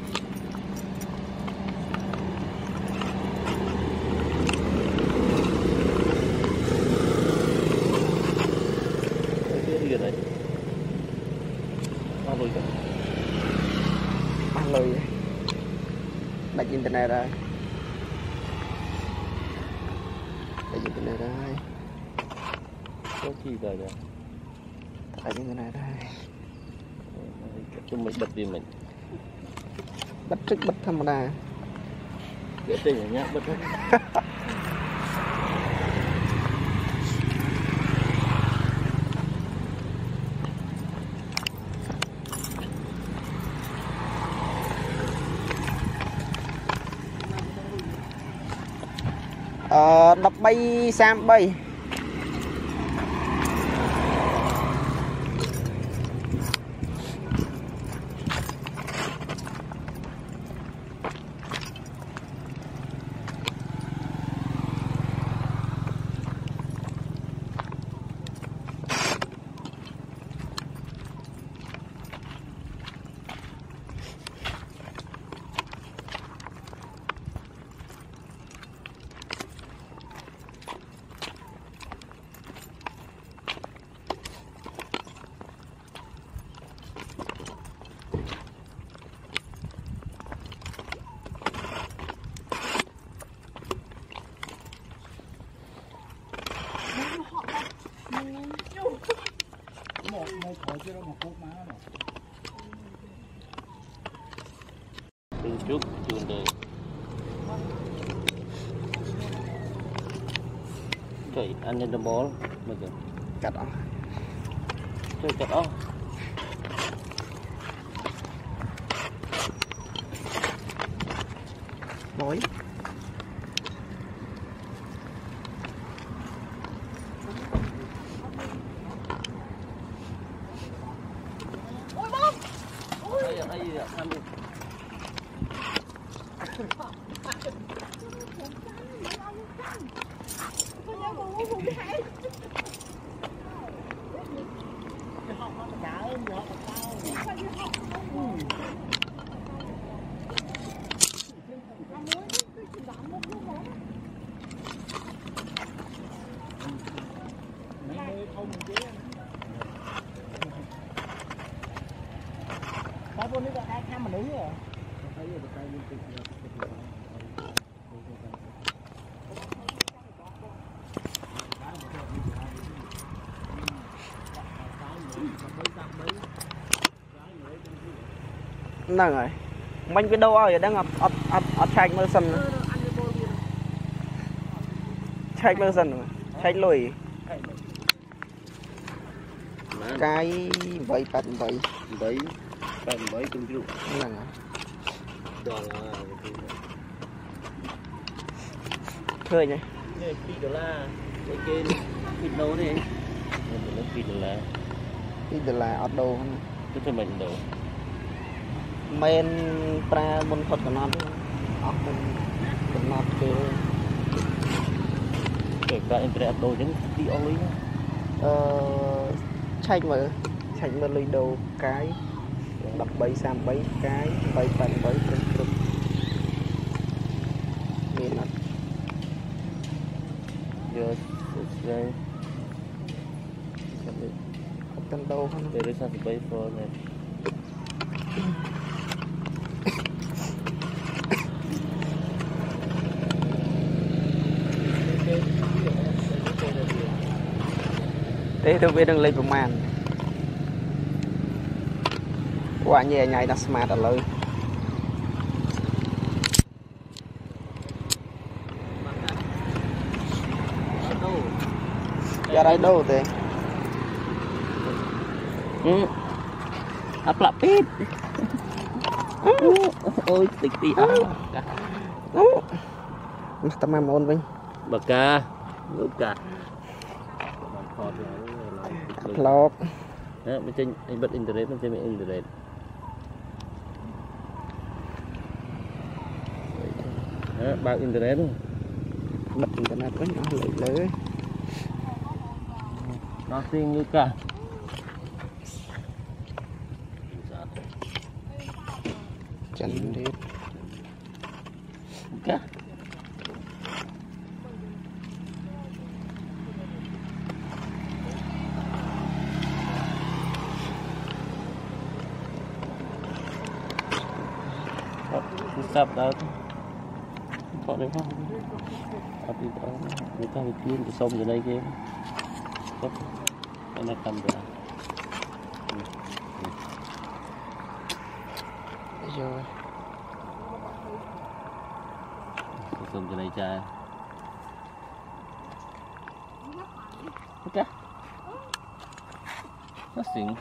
ăn lời đánh internet rồi đánh internet rồi có chi rồi rồi đánh internet rồi chúng mình bật đi mình bật trích bật thầm đà cái tình nhá bật ờ đập bay sam bay từng chút chuồn đời cái anh lên đâm bó bây giờ cắt đó chơi cắt đó bói đây đây tham đi nè rồi mình cái đâu rồi đang ở ở ở ở chạy mơ sân chạy mơ sân chạy lùi cái vậy bạn vậy vậy bạn vậy cũng chịu nè đó là thôi nhỉ cái phi đô la cái cái phi đô đi nó phi đô la phi đô la ở đâu cái cho mình đâu men pra môn thuật của nó ở bên bên nó cái cái pra internet đồ những đi ông lý ờ chạy mở chạy mở lùi đầu cái đập bay sam bay cái bay phần bay phần phần miền nó giờ đây không tên đâu không there is a space for này thế tôi biết đừng lên của màn quả nhẹ nhảy đặt smart ở lời ra đây đâu thế ừ áp lạp pít ôi tịch tị á tao mang môn vinh bạc ca ngũ cả lọc đó bên trên anh bật internet bên trên internet đó bao internet luôn bật internet với nó lợi lưới nó xin như cả chân đi cá sắp đó có đấy không ở đi đó người ta bị chuyên của sông ở đây kia sắp cái này cầm được rồi sông ở đây trai ok nothing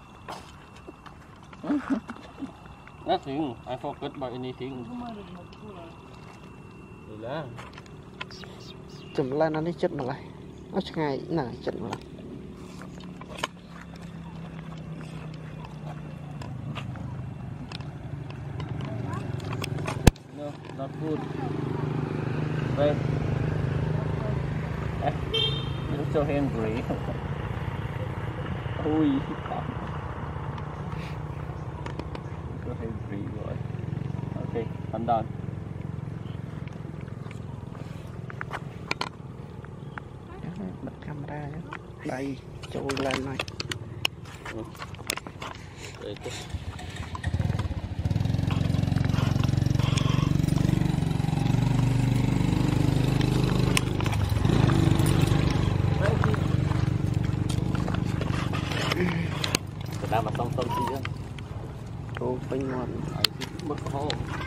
nothing I forgot about anything Leyla chấm lên nó đi chất mà lại nó ngày nè chất mà lại no not good wait eh you're so hungry ui so hungry rồi okay I'm done bật camera nhé đây trôi lên này đây tốt Việt mà xong xong gì á cô phải ngon mất hô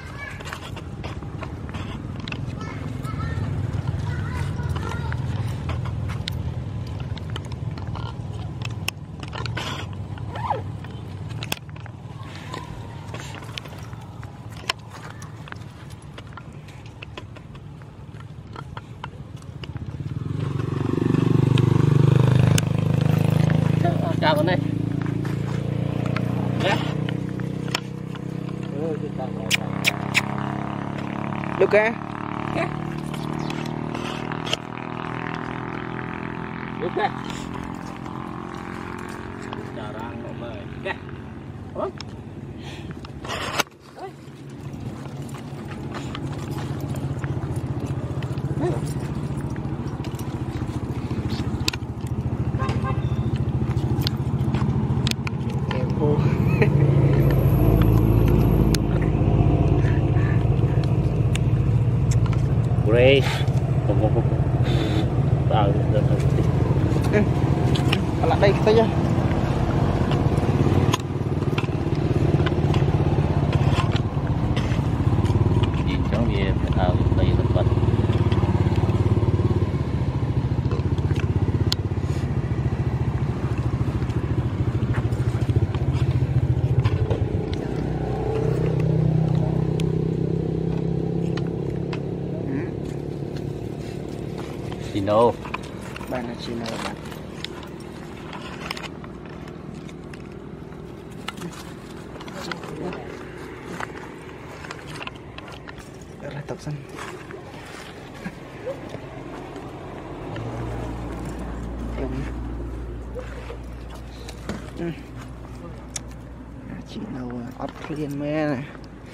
chào con đây được kìa được kìa chào răng mọi người kìa ủa Great. Không không không. Tao được rồi. Ừ. Lại đây tới chưa? Nhìn cháu gì tao đây là vật. Chino bạn là Chino bạn đó là tập sân Chino ớt clean mê này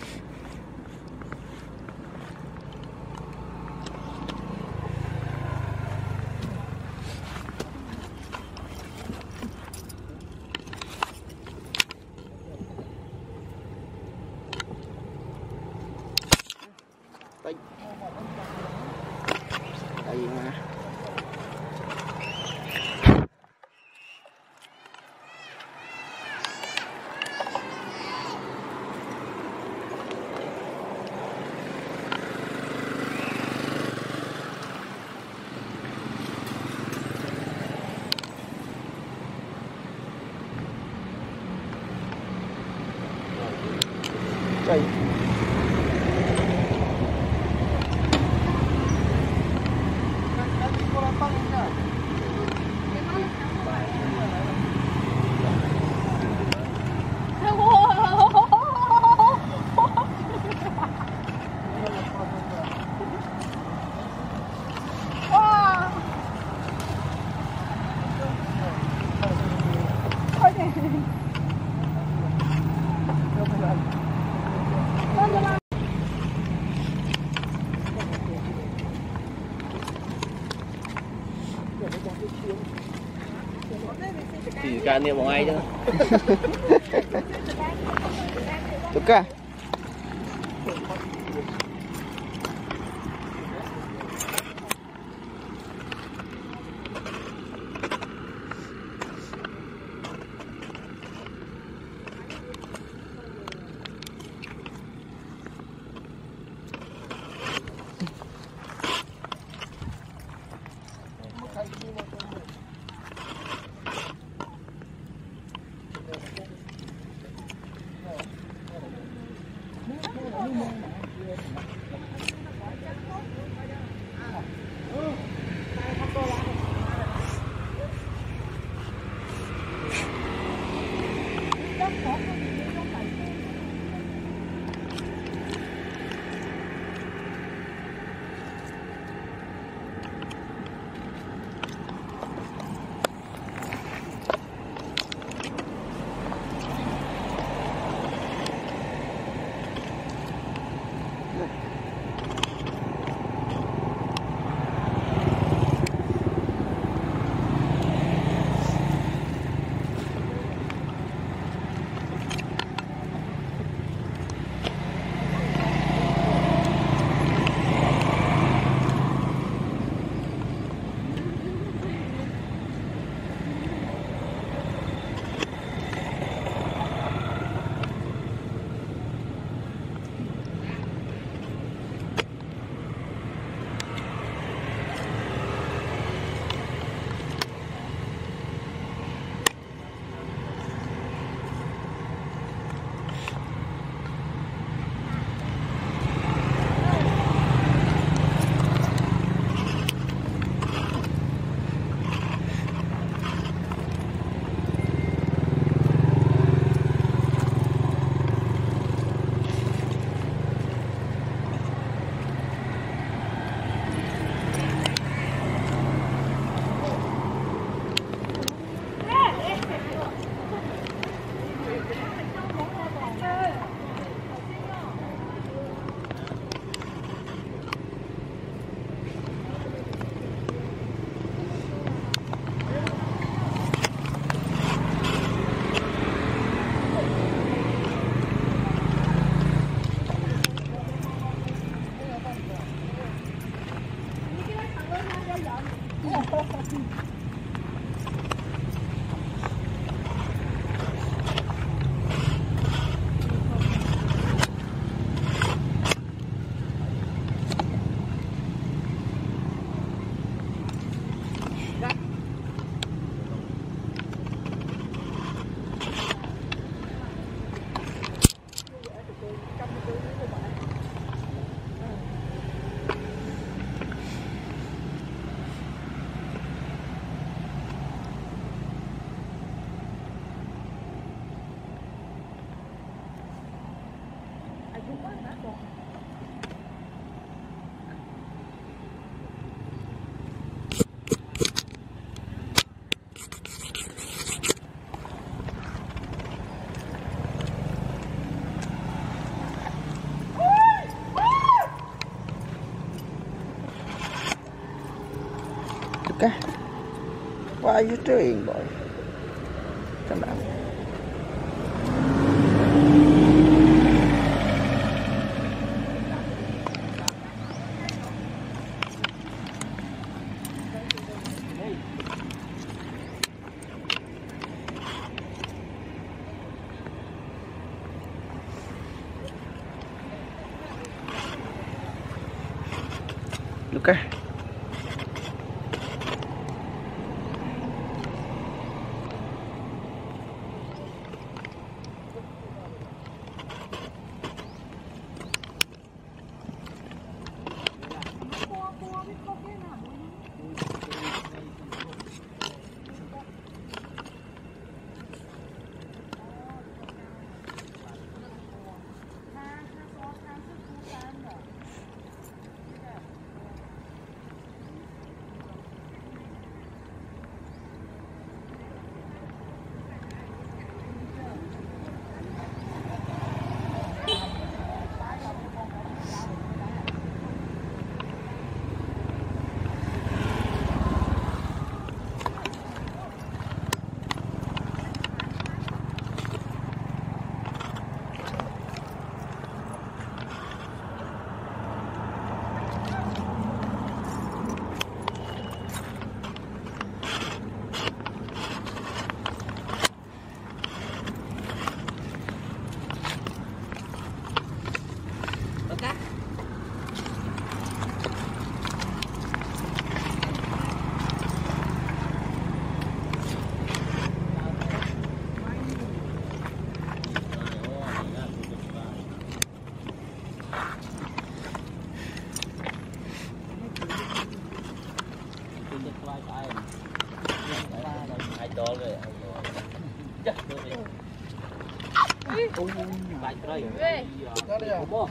đây đây mà đây cả niệm một ngày chứ. Được cả. Okay. What are you doing, boy? Come on. Okay. Bạch rồi. Về. Bố.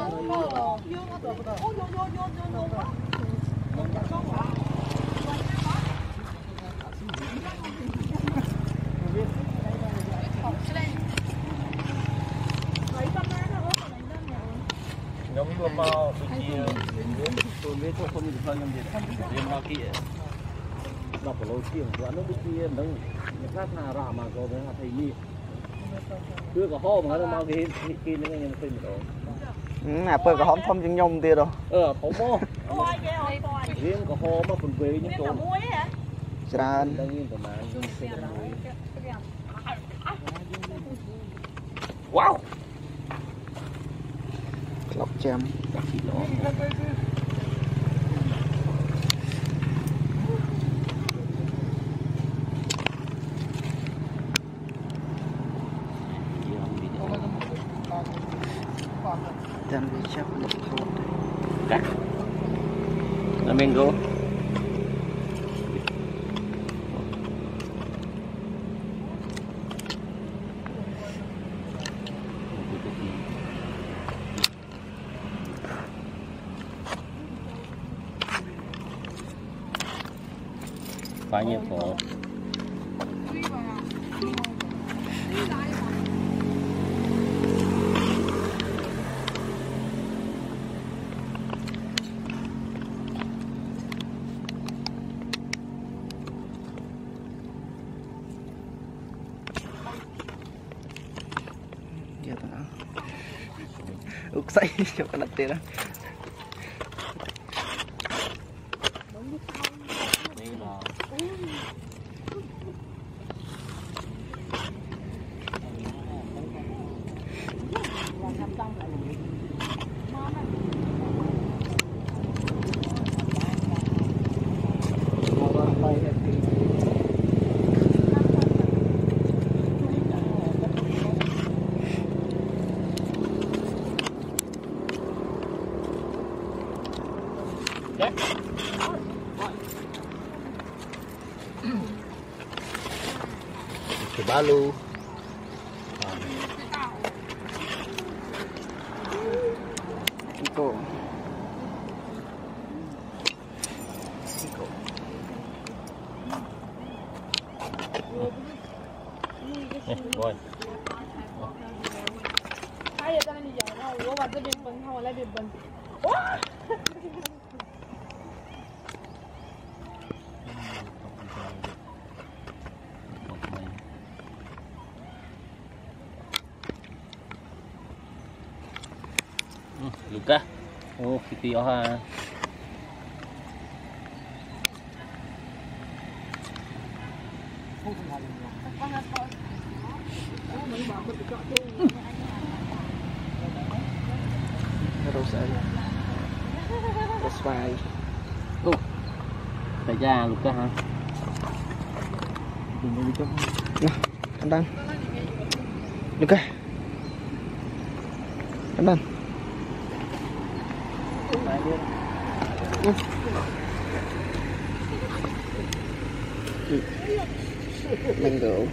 Nhóm vừa mau bị chia tôi biết tôi không được hơi nhầm gì đêm nào kia đọc ở lối chiều quá nó bị chia nó nó khác nào ra mà có cái thầy gì chưa có hôm mà nó mau cái kia những anh phim đó à bơi có hóm thâm chân nhông tia đâu ờ không mò riêng có hôm mà phần về những chỗ tràn đang nhìn tầm màn wow lọc chém dan bị chấp lục khâu cắt là mình go bao nhiêu phổ uk say cho cái đặt tiền đó balu Iko Iko rồi hai giờ tao đi dạo đâu, của bạn tới biển bẩn thôi lấy biển bẩn. Luka, oh video ha. terus aja terus baik Oh, tại ra Luka ha. Nah, tendang Luka tendang mango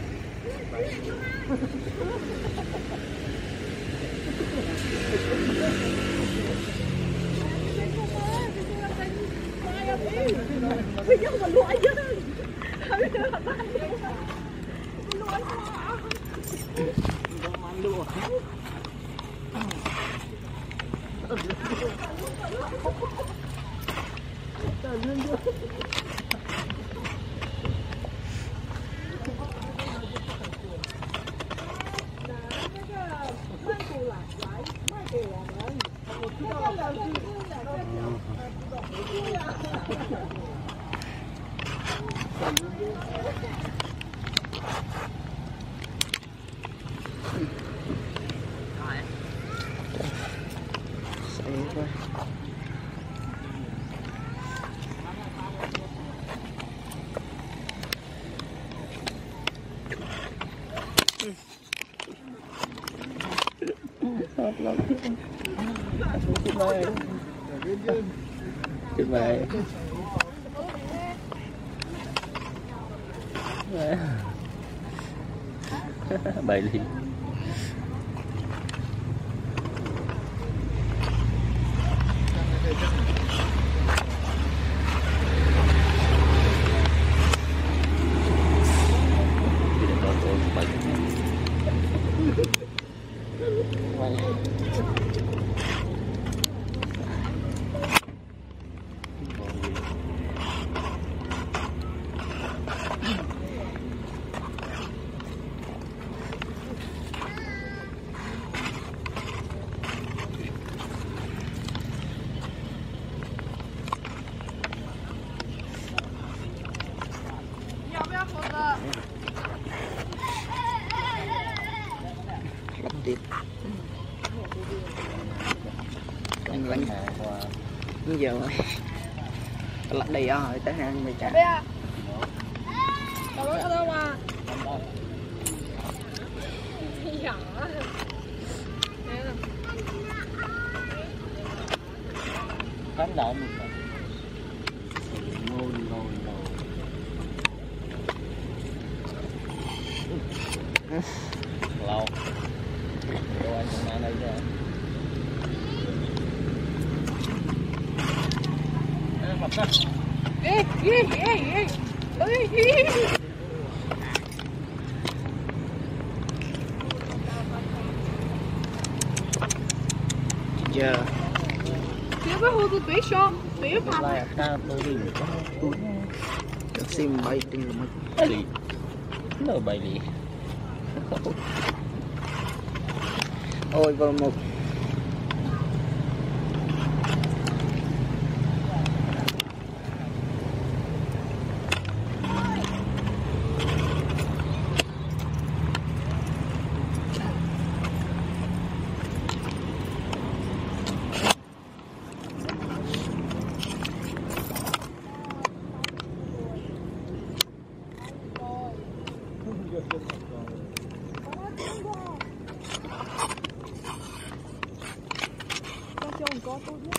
Tuyệt vời. Bảy ly. tiếp anh lạnh bây giờ lạnh đầy rồi tới hàng mày trả đâu có đâu mà nhỏ cắn đậu một ngồi ngồi ngồi lâu đồ anh cũng đây rồi ê ê ê ê ê giờ tiếp với hô tôi tuyết xong tuyết làm lại ta tôi đi được xem bay trên là mấy lì nó bay lì ôi vào một có tôi biết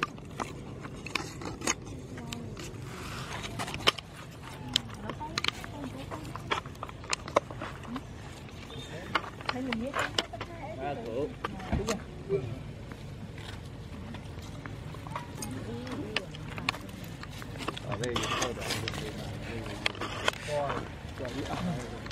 thấy mình biết ba cửa ở đây tôi đã coi cho đi ăn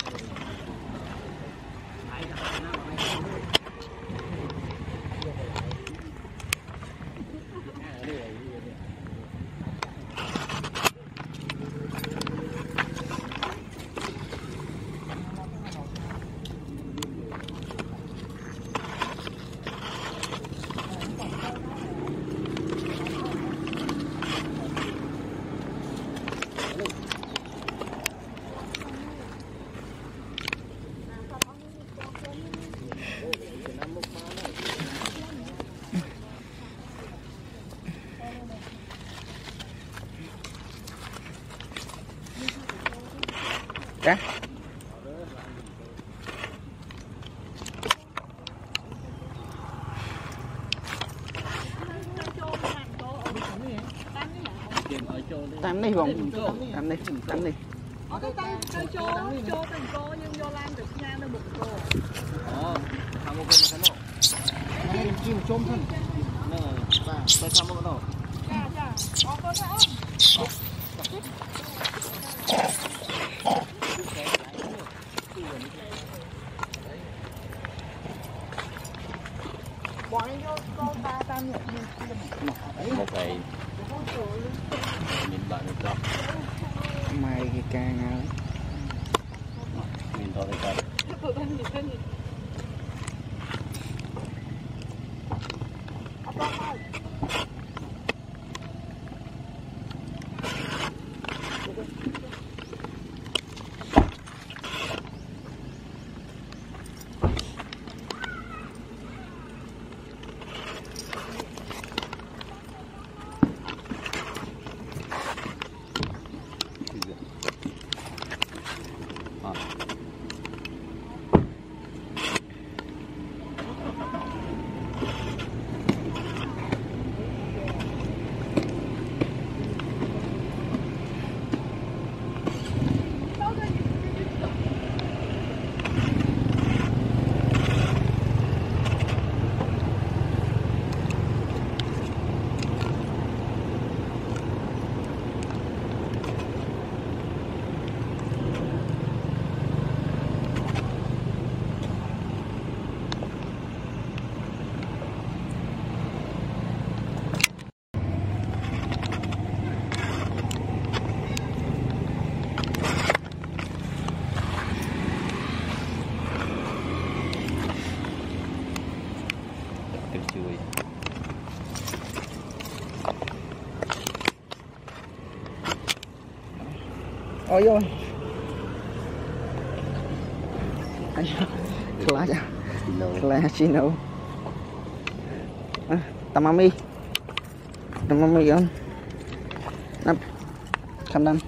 cá tám đi vòng tám đi tám đi cái tay cây chô chô từng cô nhưng vô lan được nha nó một cô ờ tham một cái nó nó này chim chôm thân nó và tôi tham một cái đó cha cha có con nữa bỏ đi vô câu ta ta nhẹ một cái nhìn bạn được không mày cái ca nào nhìn thôi cái chui ôi ôi anh khá nấu là chi nấu tamami tamami không nắp khăn đăng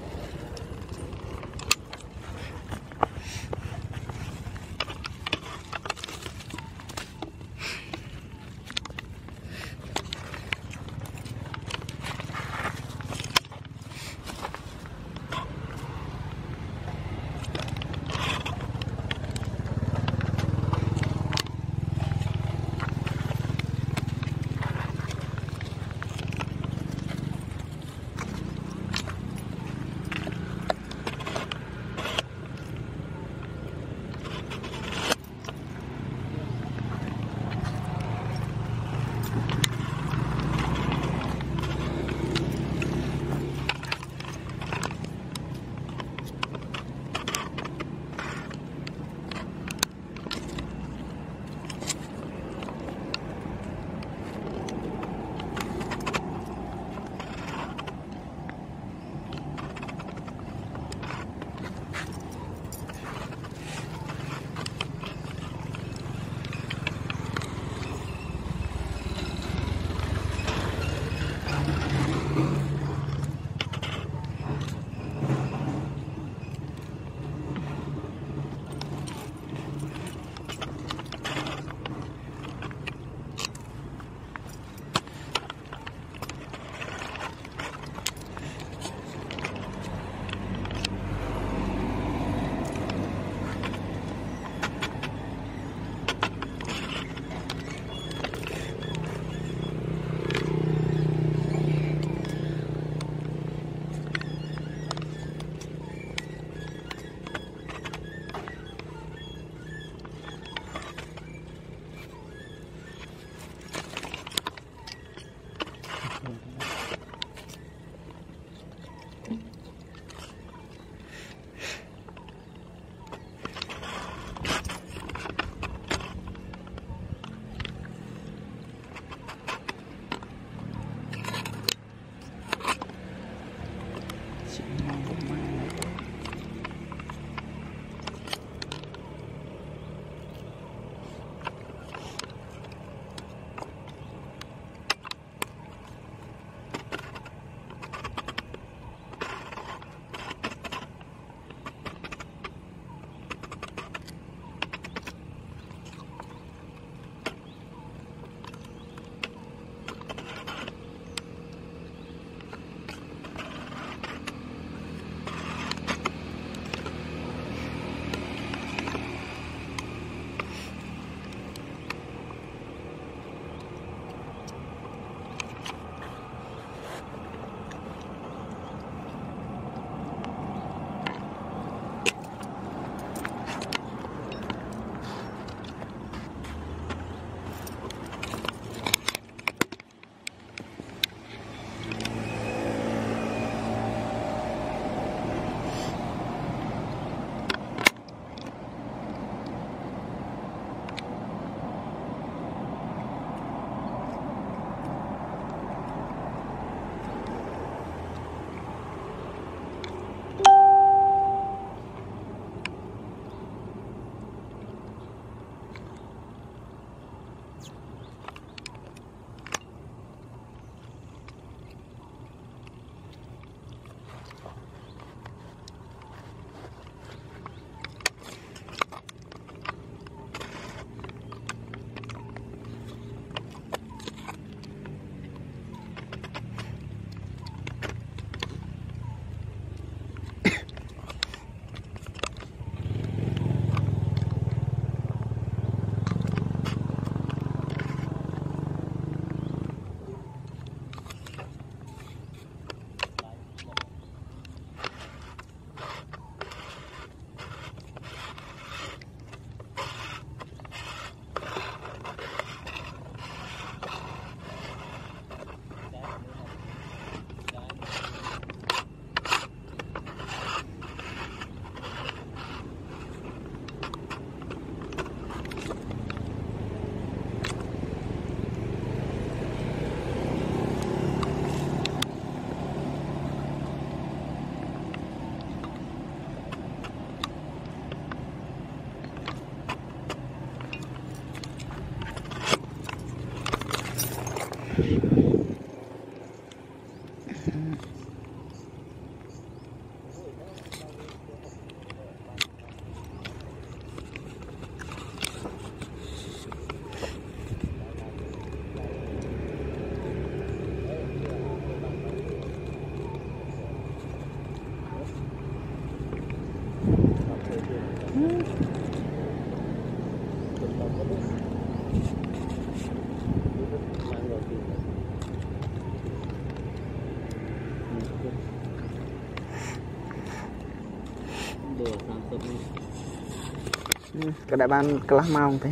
cái đại ban kelas mau thế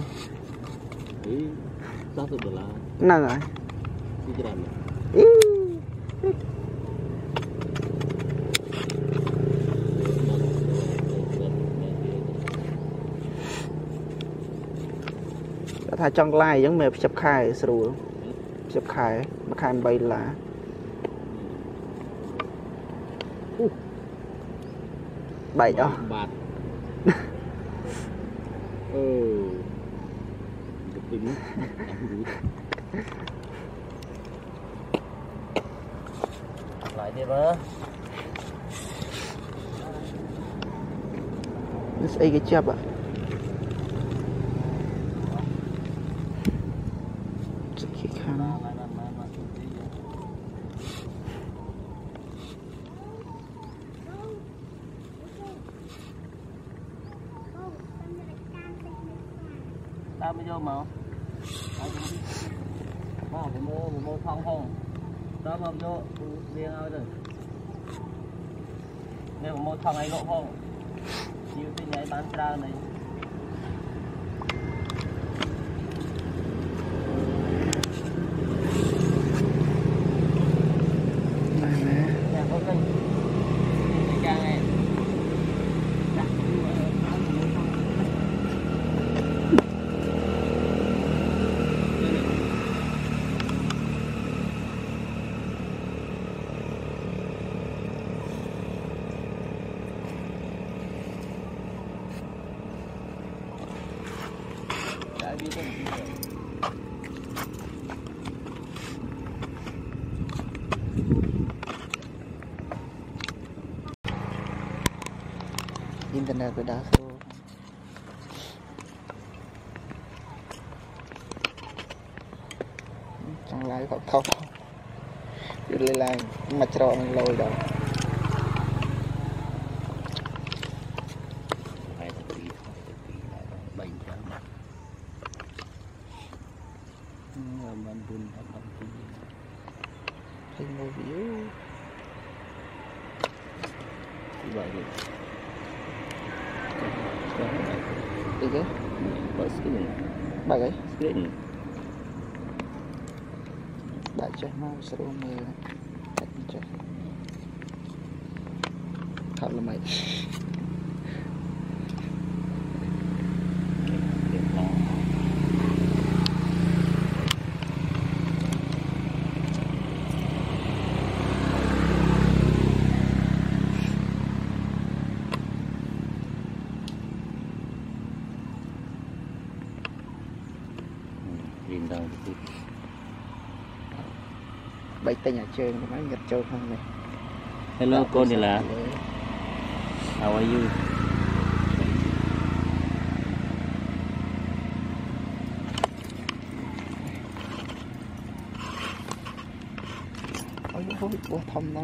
nè rồi ý thay trong like giống mẹ chụp khai rồi chụp khai mà khai bay là bảy đó ừ tính lại đi bơ this ấy cái chập à cái khăn tao mới vô mà mà một mua một mua thông không tao mà vô riêng ao rồi nếu một mua thông ấy lộ không nhiều tin nhảy bán ra này này nè nhà có kênh cái ca này internet với đá số trong lái họ không cứ lên lại mặt trọ mình lôi đó hình ngồi view vậy đi đi chứ bớt screen bài ấy screen bài chơi mau sẽ ôm mê cách chơi thật là mày bảy tay nhà chơi mà nói nhật chơi không này. Hello cô này là how are you? Ôi ôi ôi thầm nó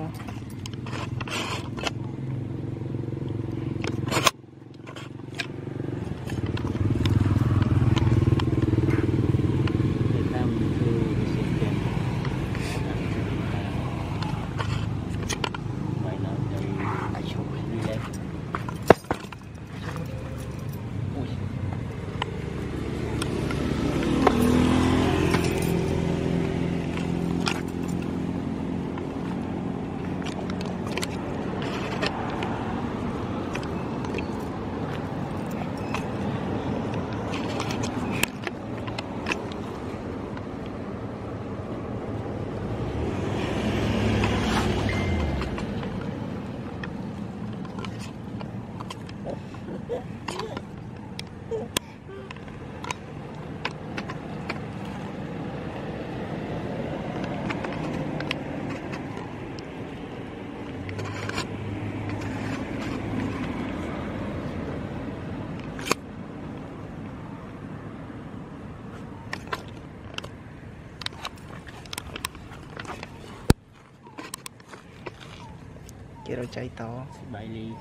kia rồi chạy to bảy ly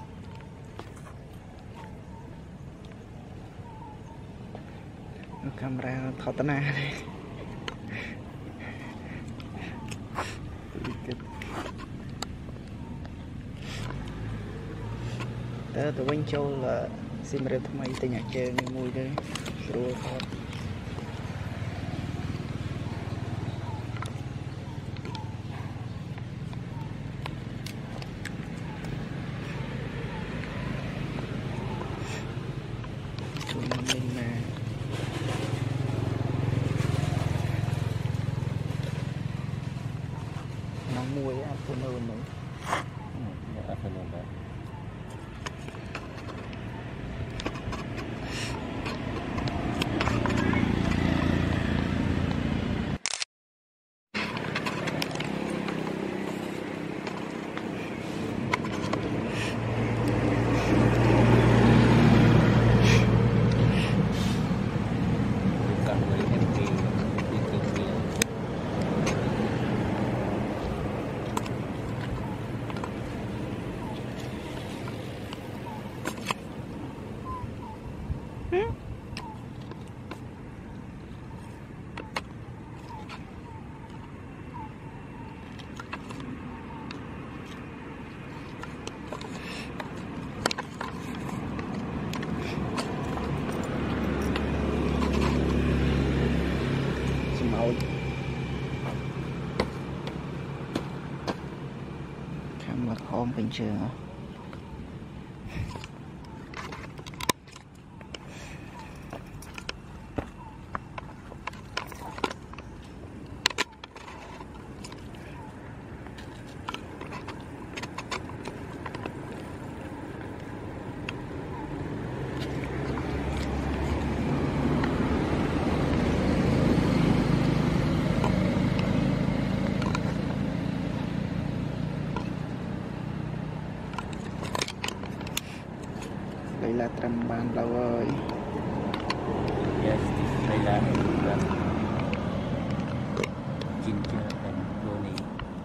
camera thọ tana này tớ tụi bên châu là xin mời tham gia tại nhà chơi mùi đây rồi mùi ăn phụ nữ nữa ăn phụ nữ đó cam là khom bình thường à Leyla trầm bàn lâu ơi. Yes, Leyla trầm chín chưa thành đô này.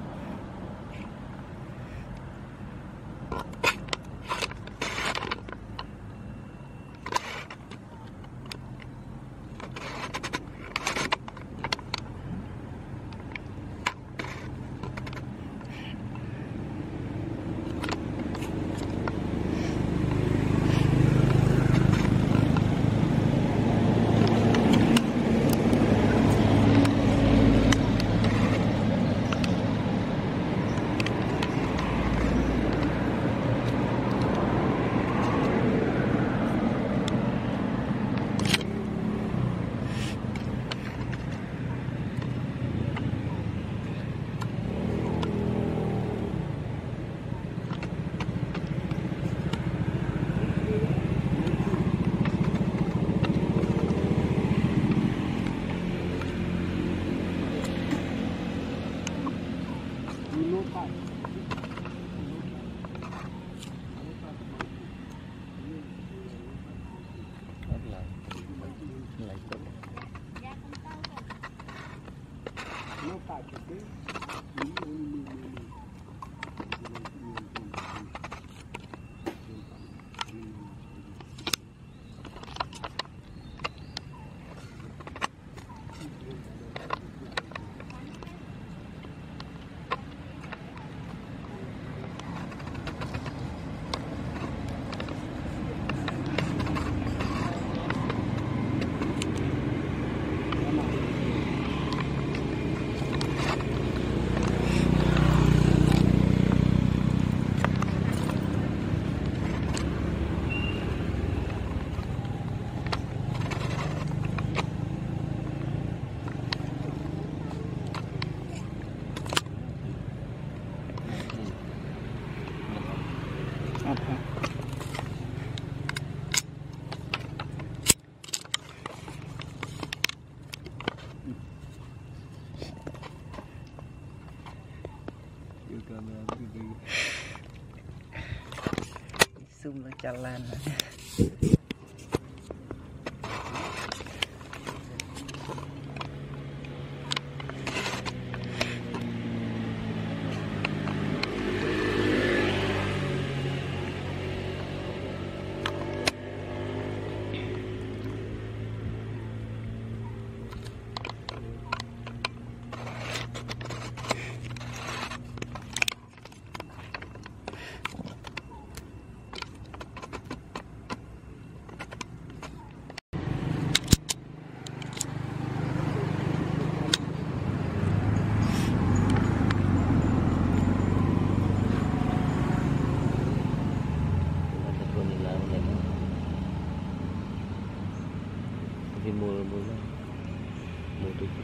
Zoom lên jalan.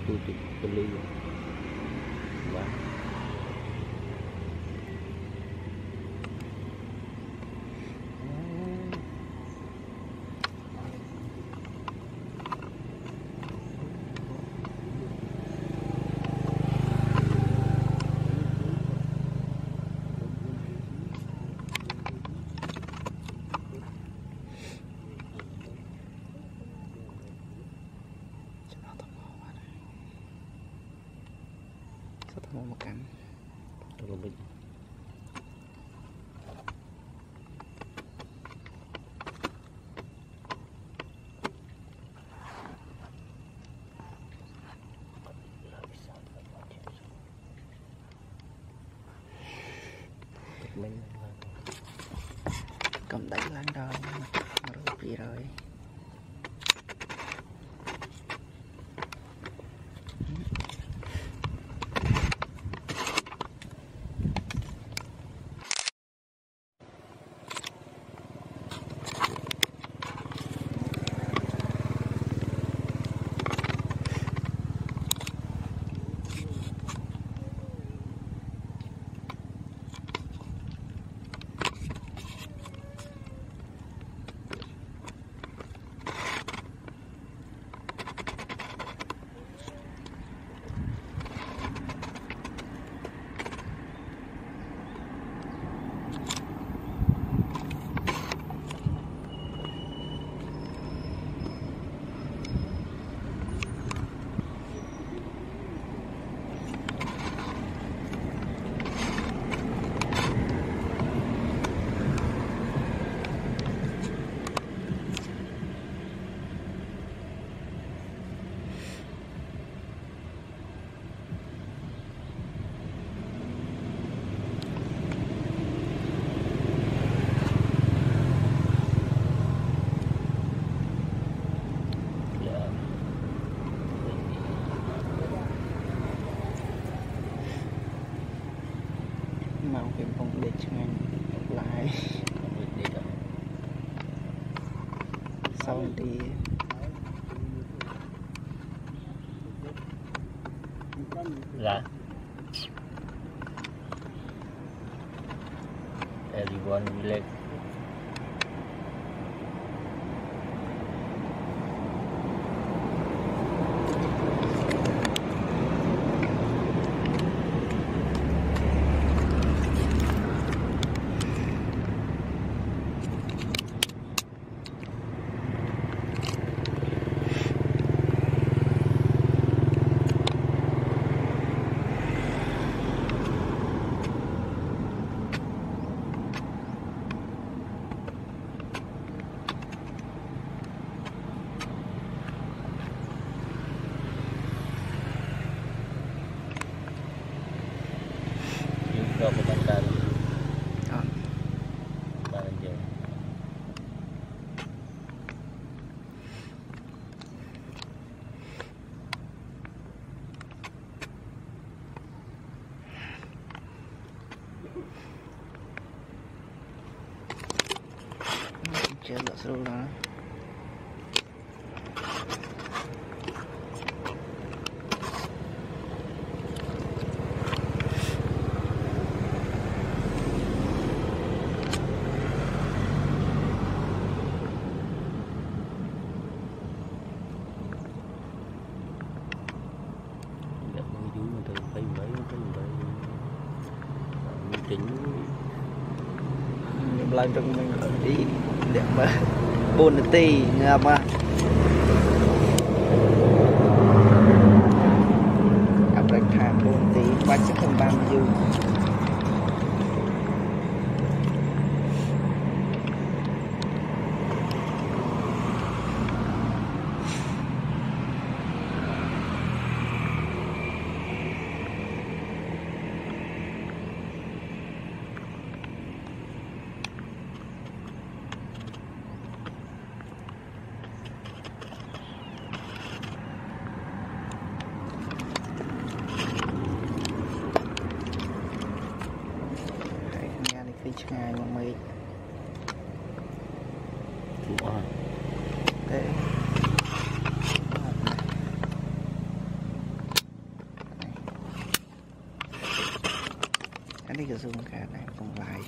tu tu beli và một cánh rồi mình mình cầm đẩy lên đó rồi gì rồi màu phim không để ngang lại sau đi là everyone relax Berapa bandar? Đó. Bandar je. Chơi lọ seru đó. Lên trong mình đi để mà buồn tì ngập mà gặp đánh thang buồn tí bánh sẽ không bao nhiêu anh đi cái zoom cả này không lại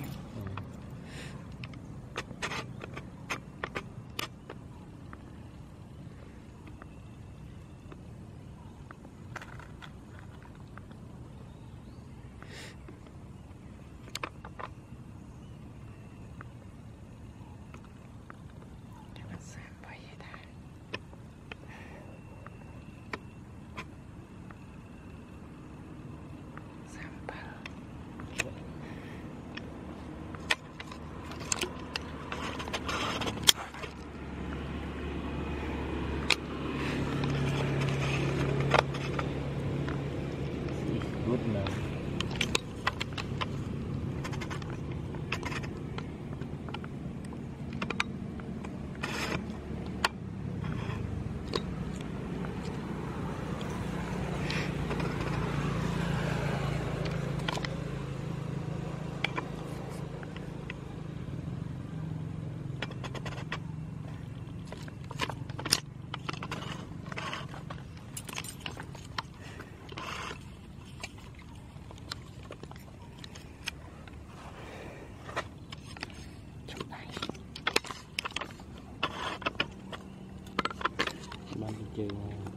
chơi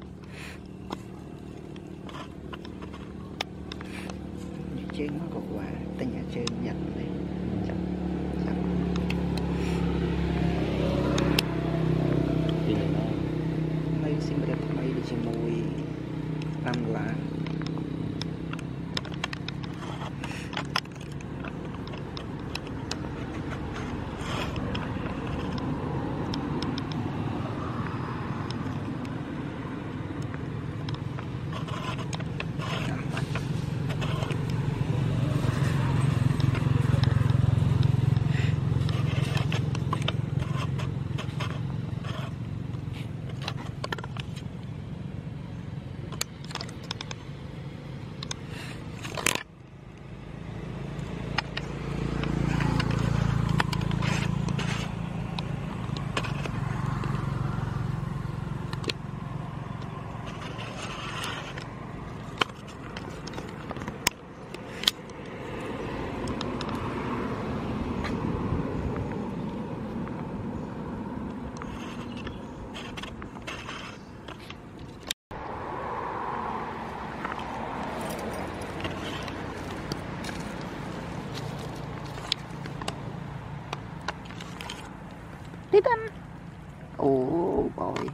chơi nó có quả tay nhà chơi nhặt đấy chậm chậm thì nó mấy xin đẹp mấy để chơi mùi năm lá đi tâm oh boy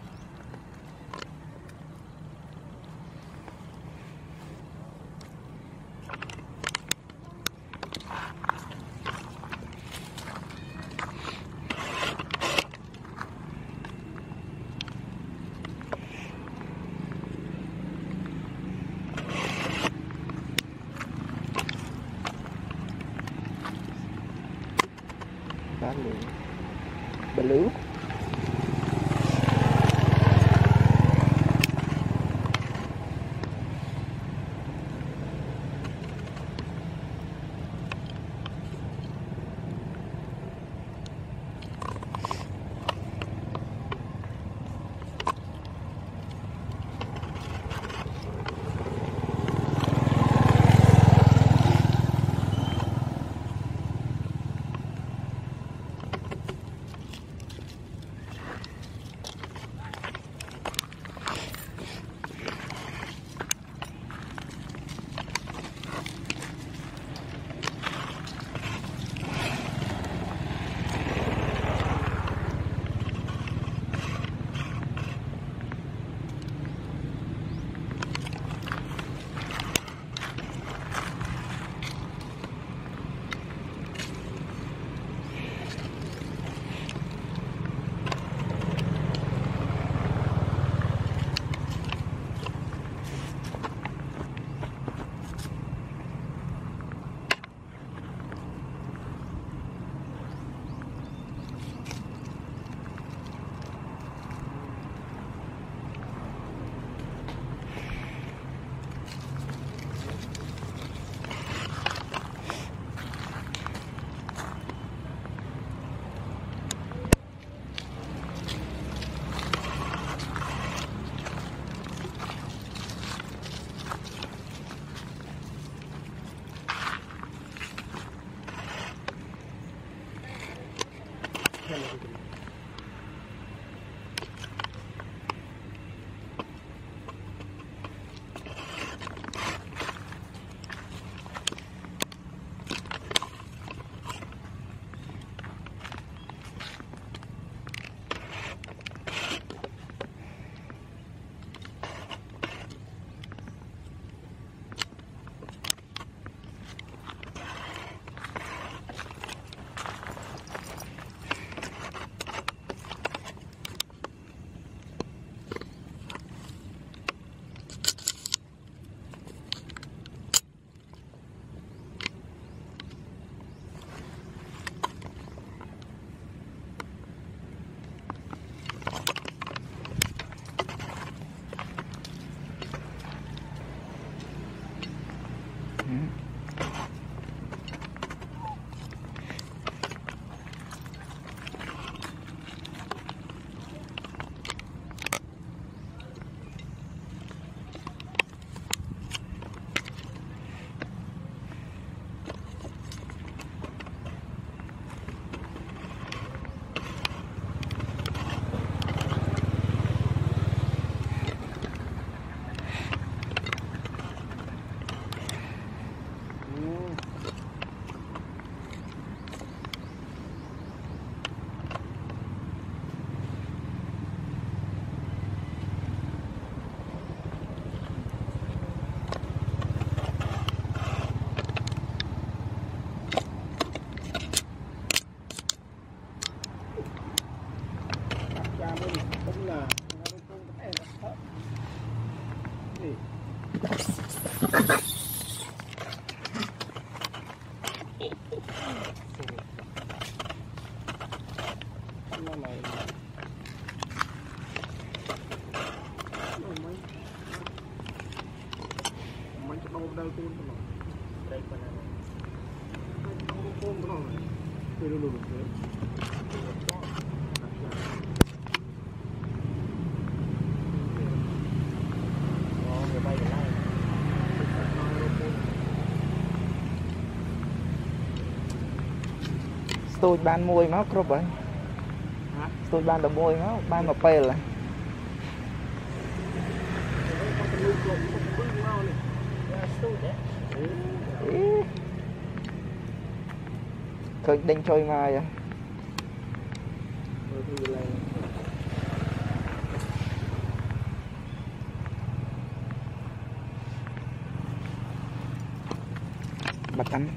blue blue tôi ban môi máu crop vậy tôi ban đầu môi máu ban mà pê là khơi đánh trôi mai à bật tắm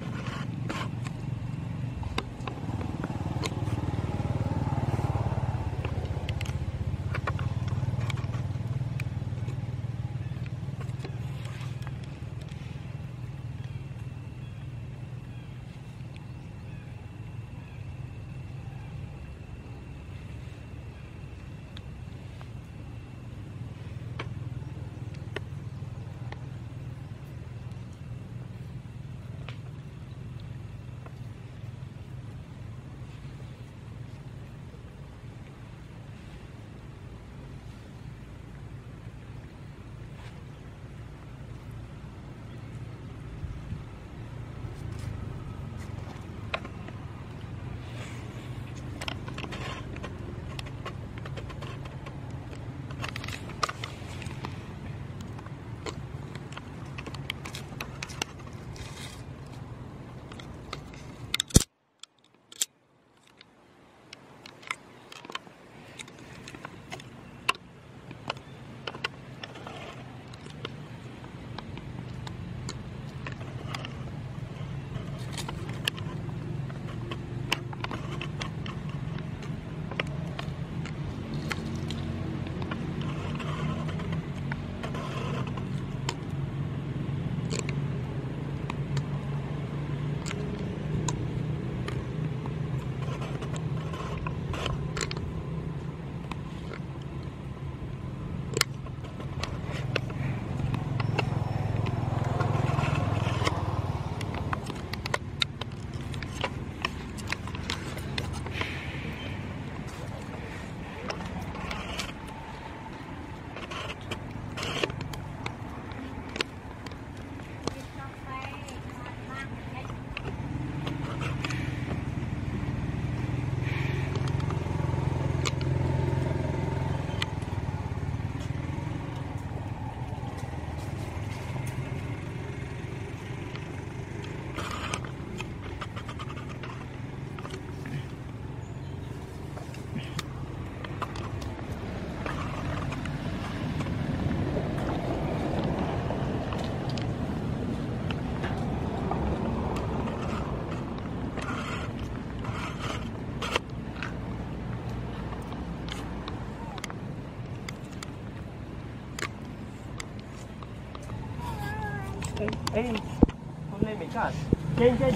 Ê, hôm nay mình cả trên trên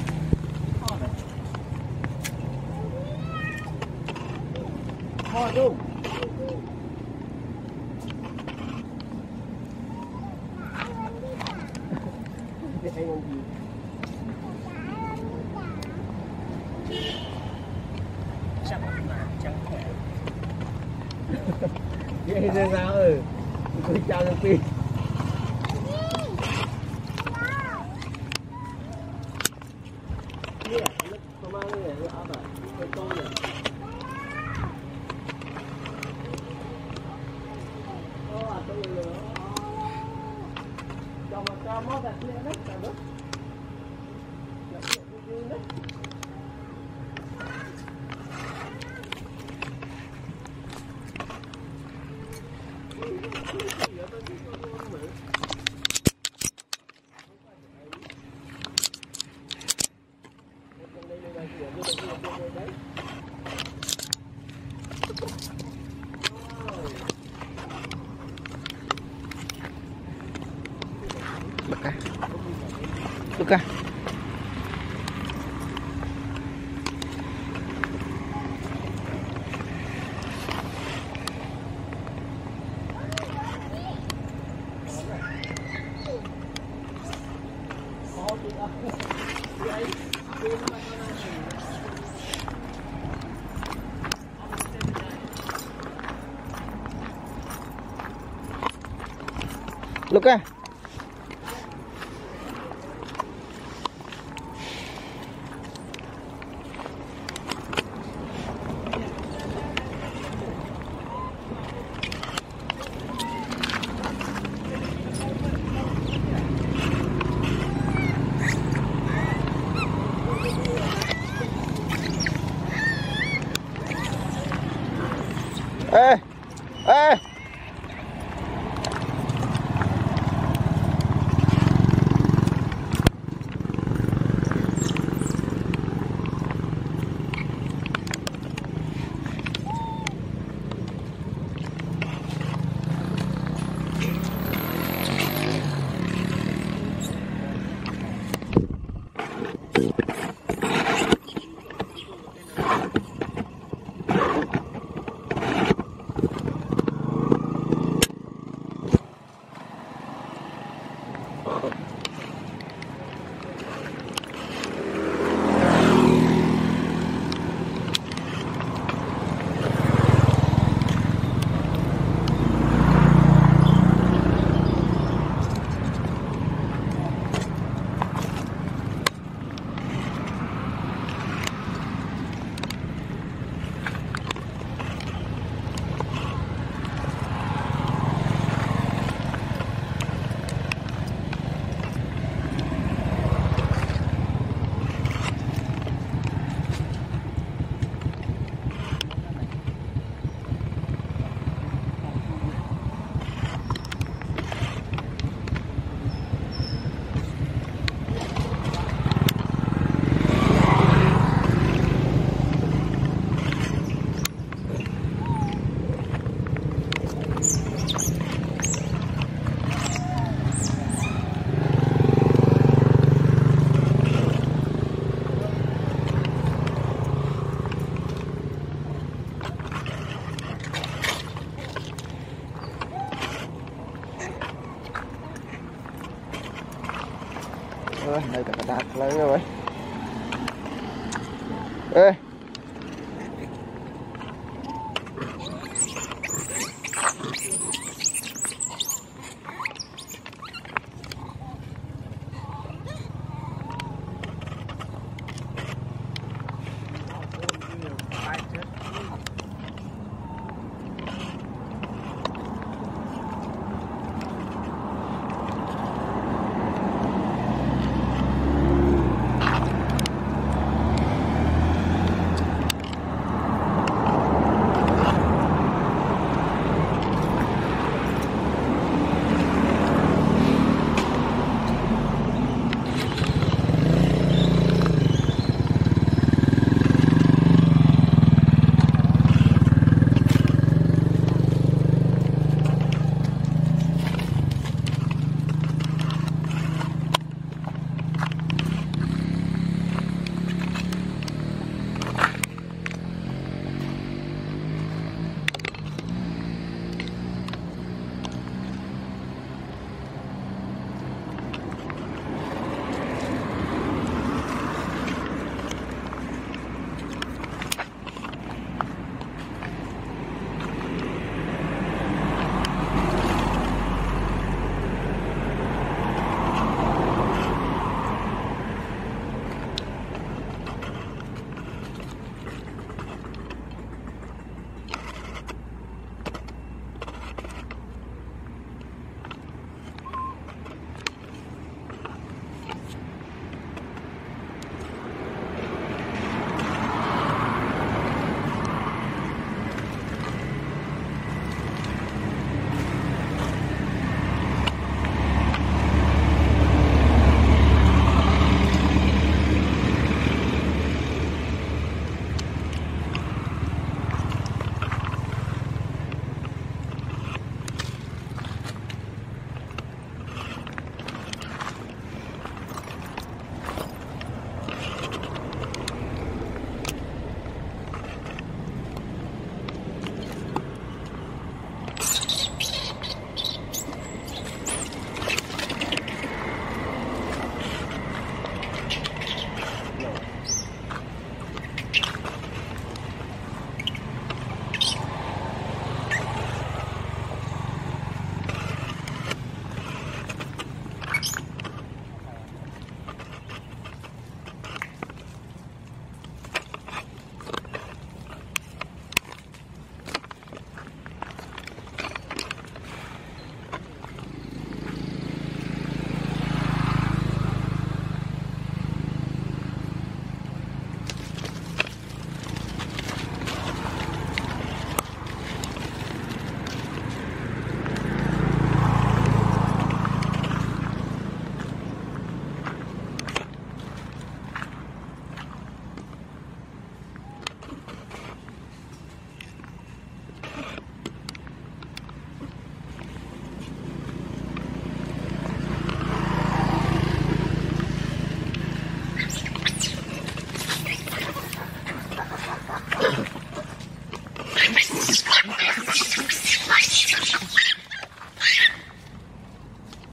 Thôi đâu hay ngon gì chắc là trắng khỏe vậy thì sao ừ tôi chào được pin nè nó mang cái này nó áp à cái con này ô à tôi lừa cho mà cho mót đặt lên đấy cả đó Luka. Luka. Ê, ê. Ơi, đây cả đạt lấy rồi. Ê.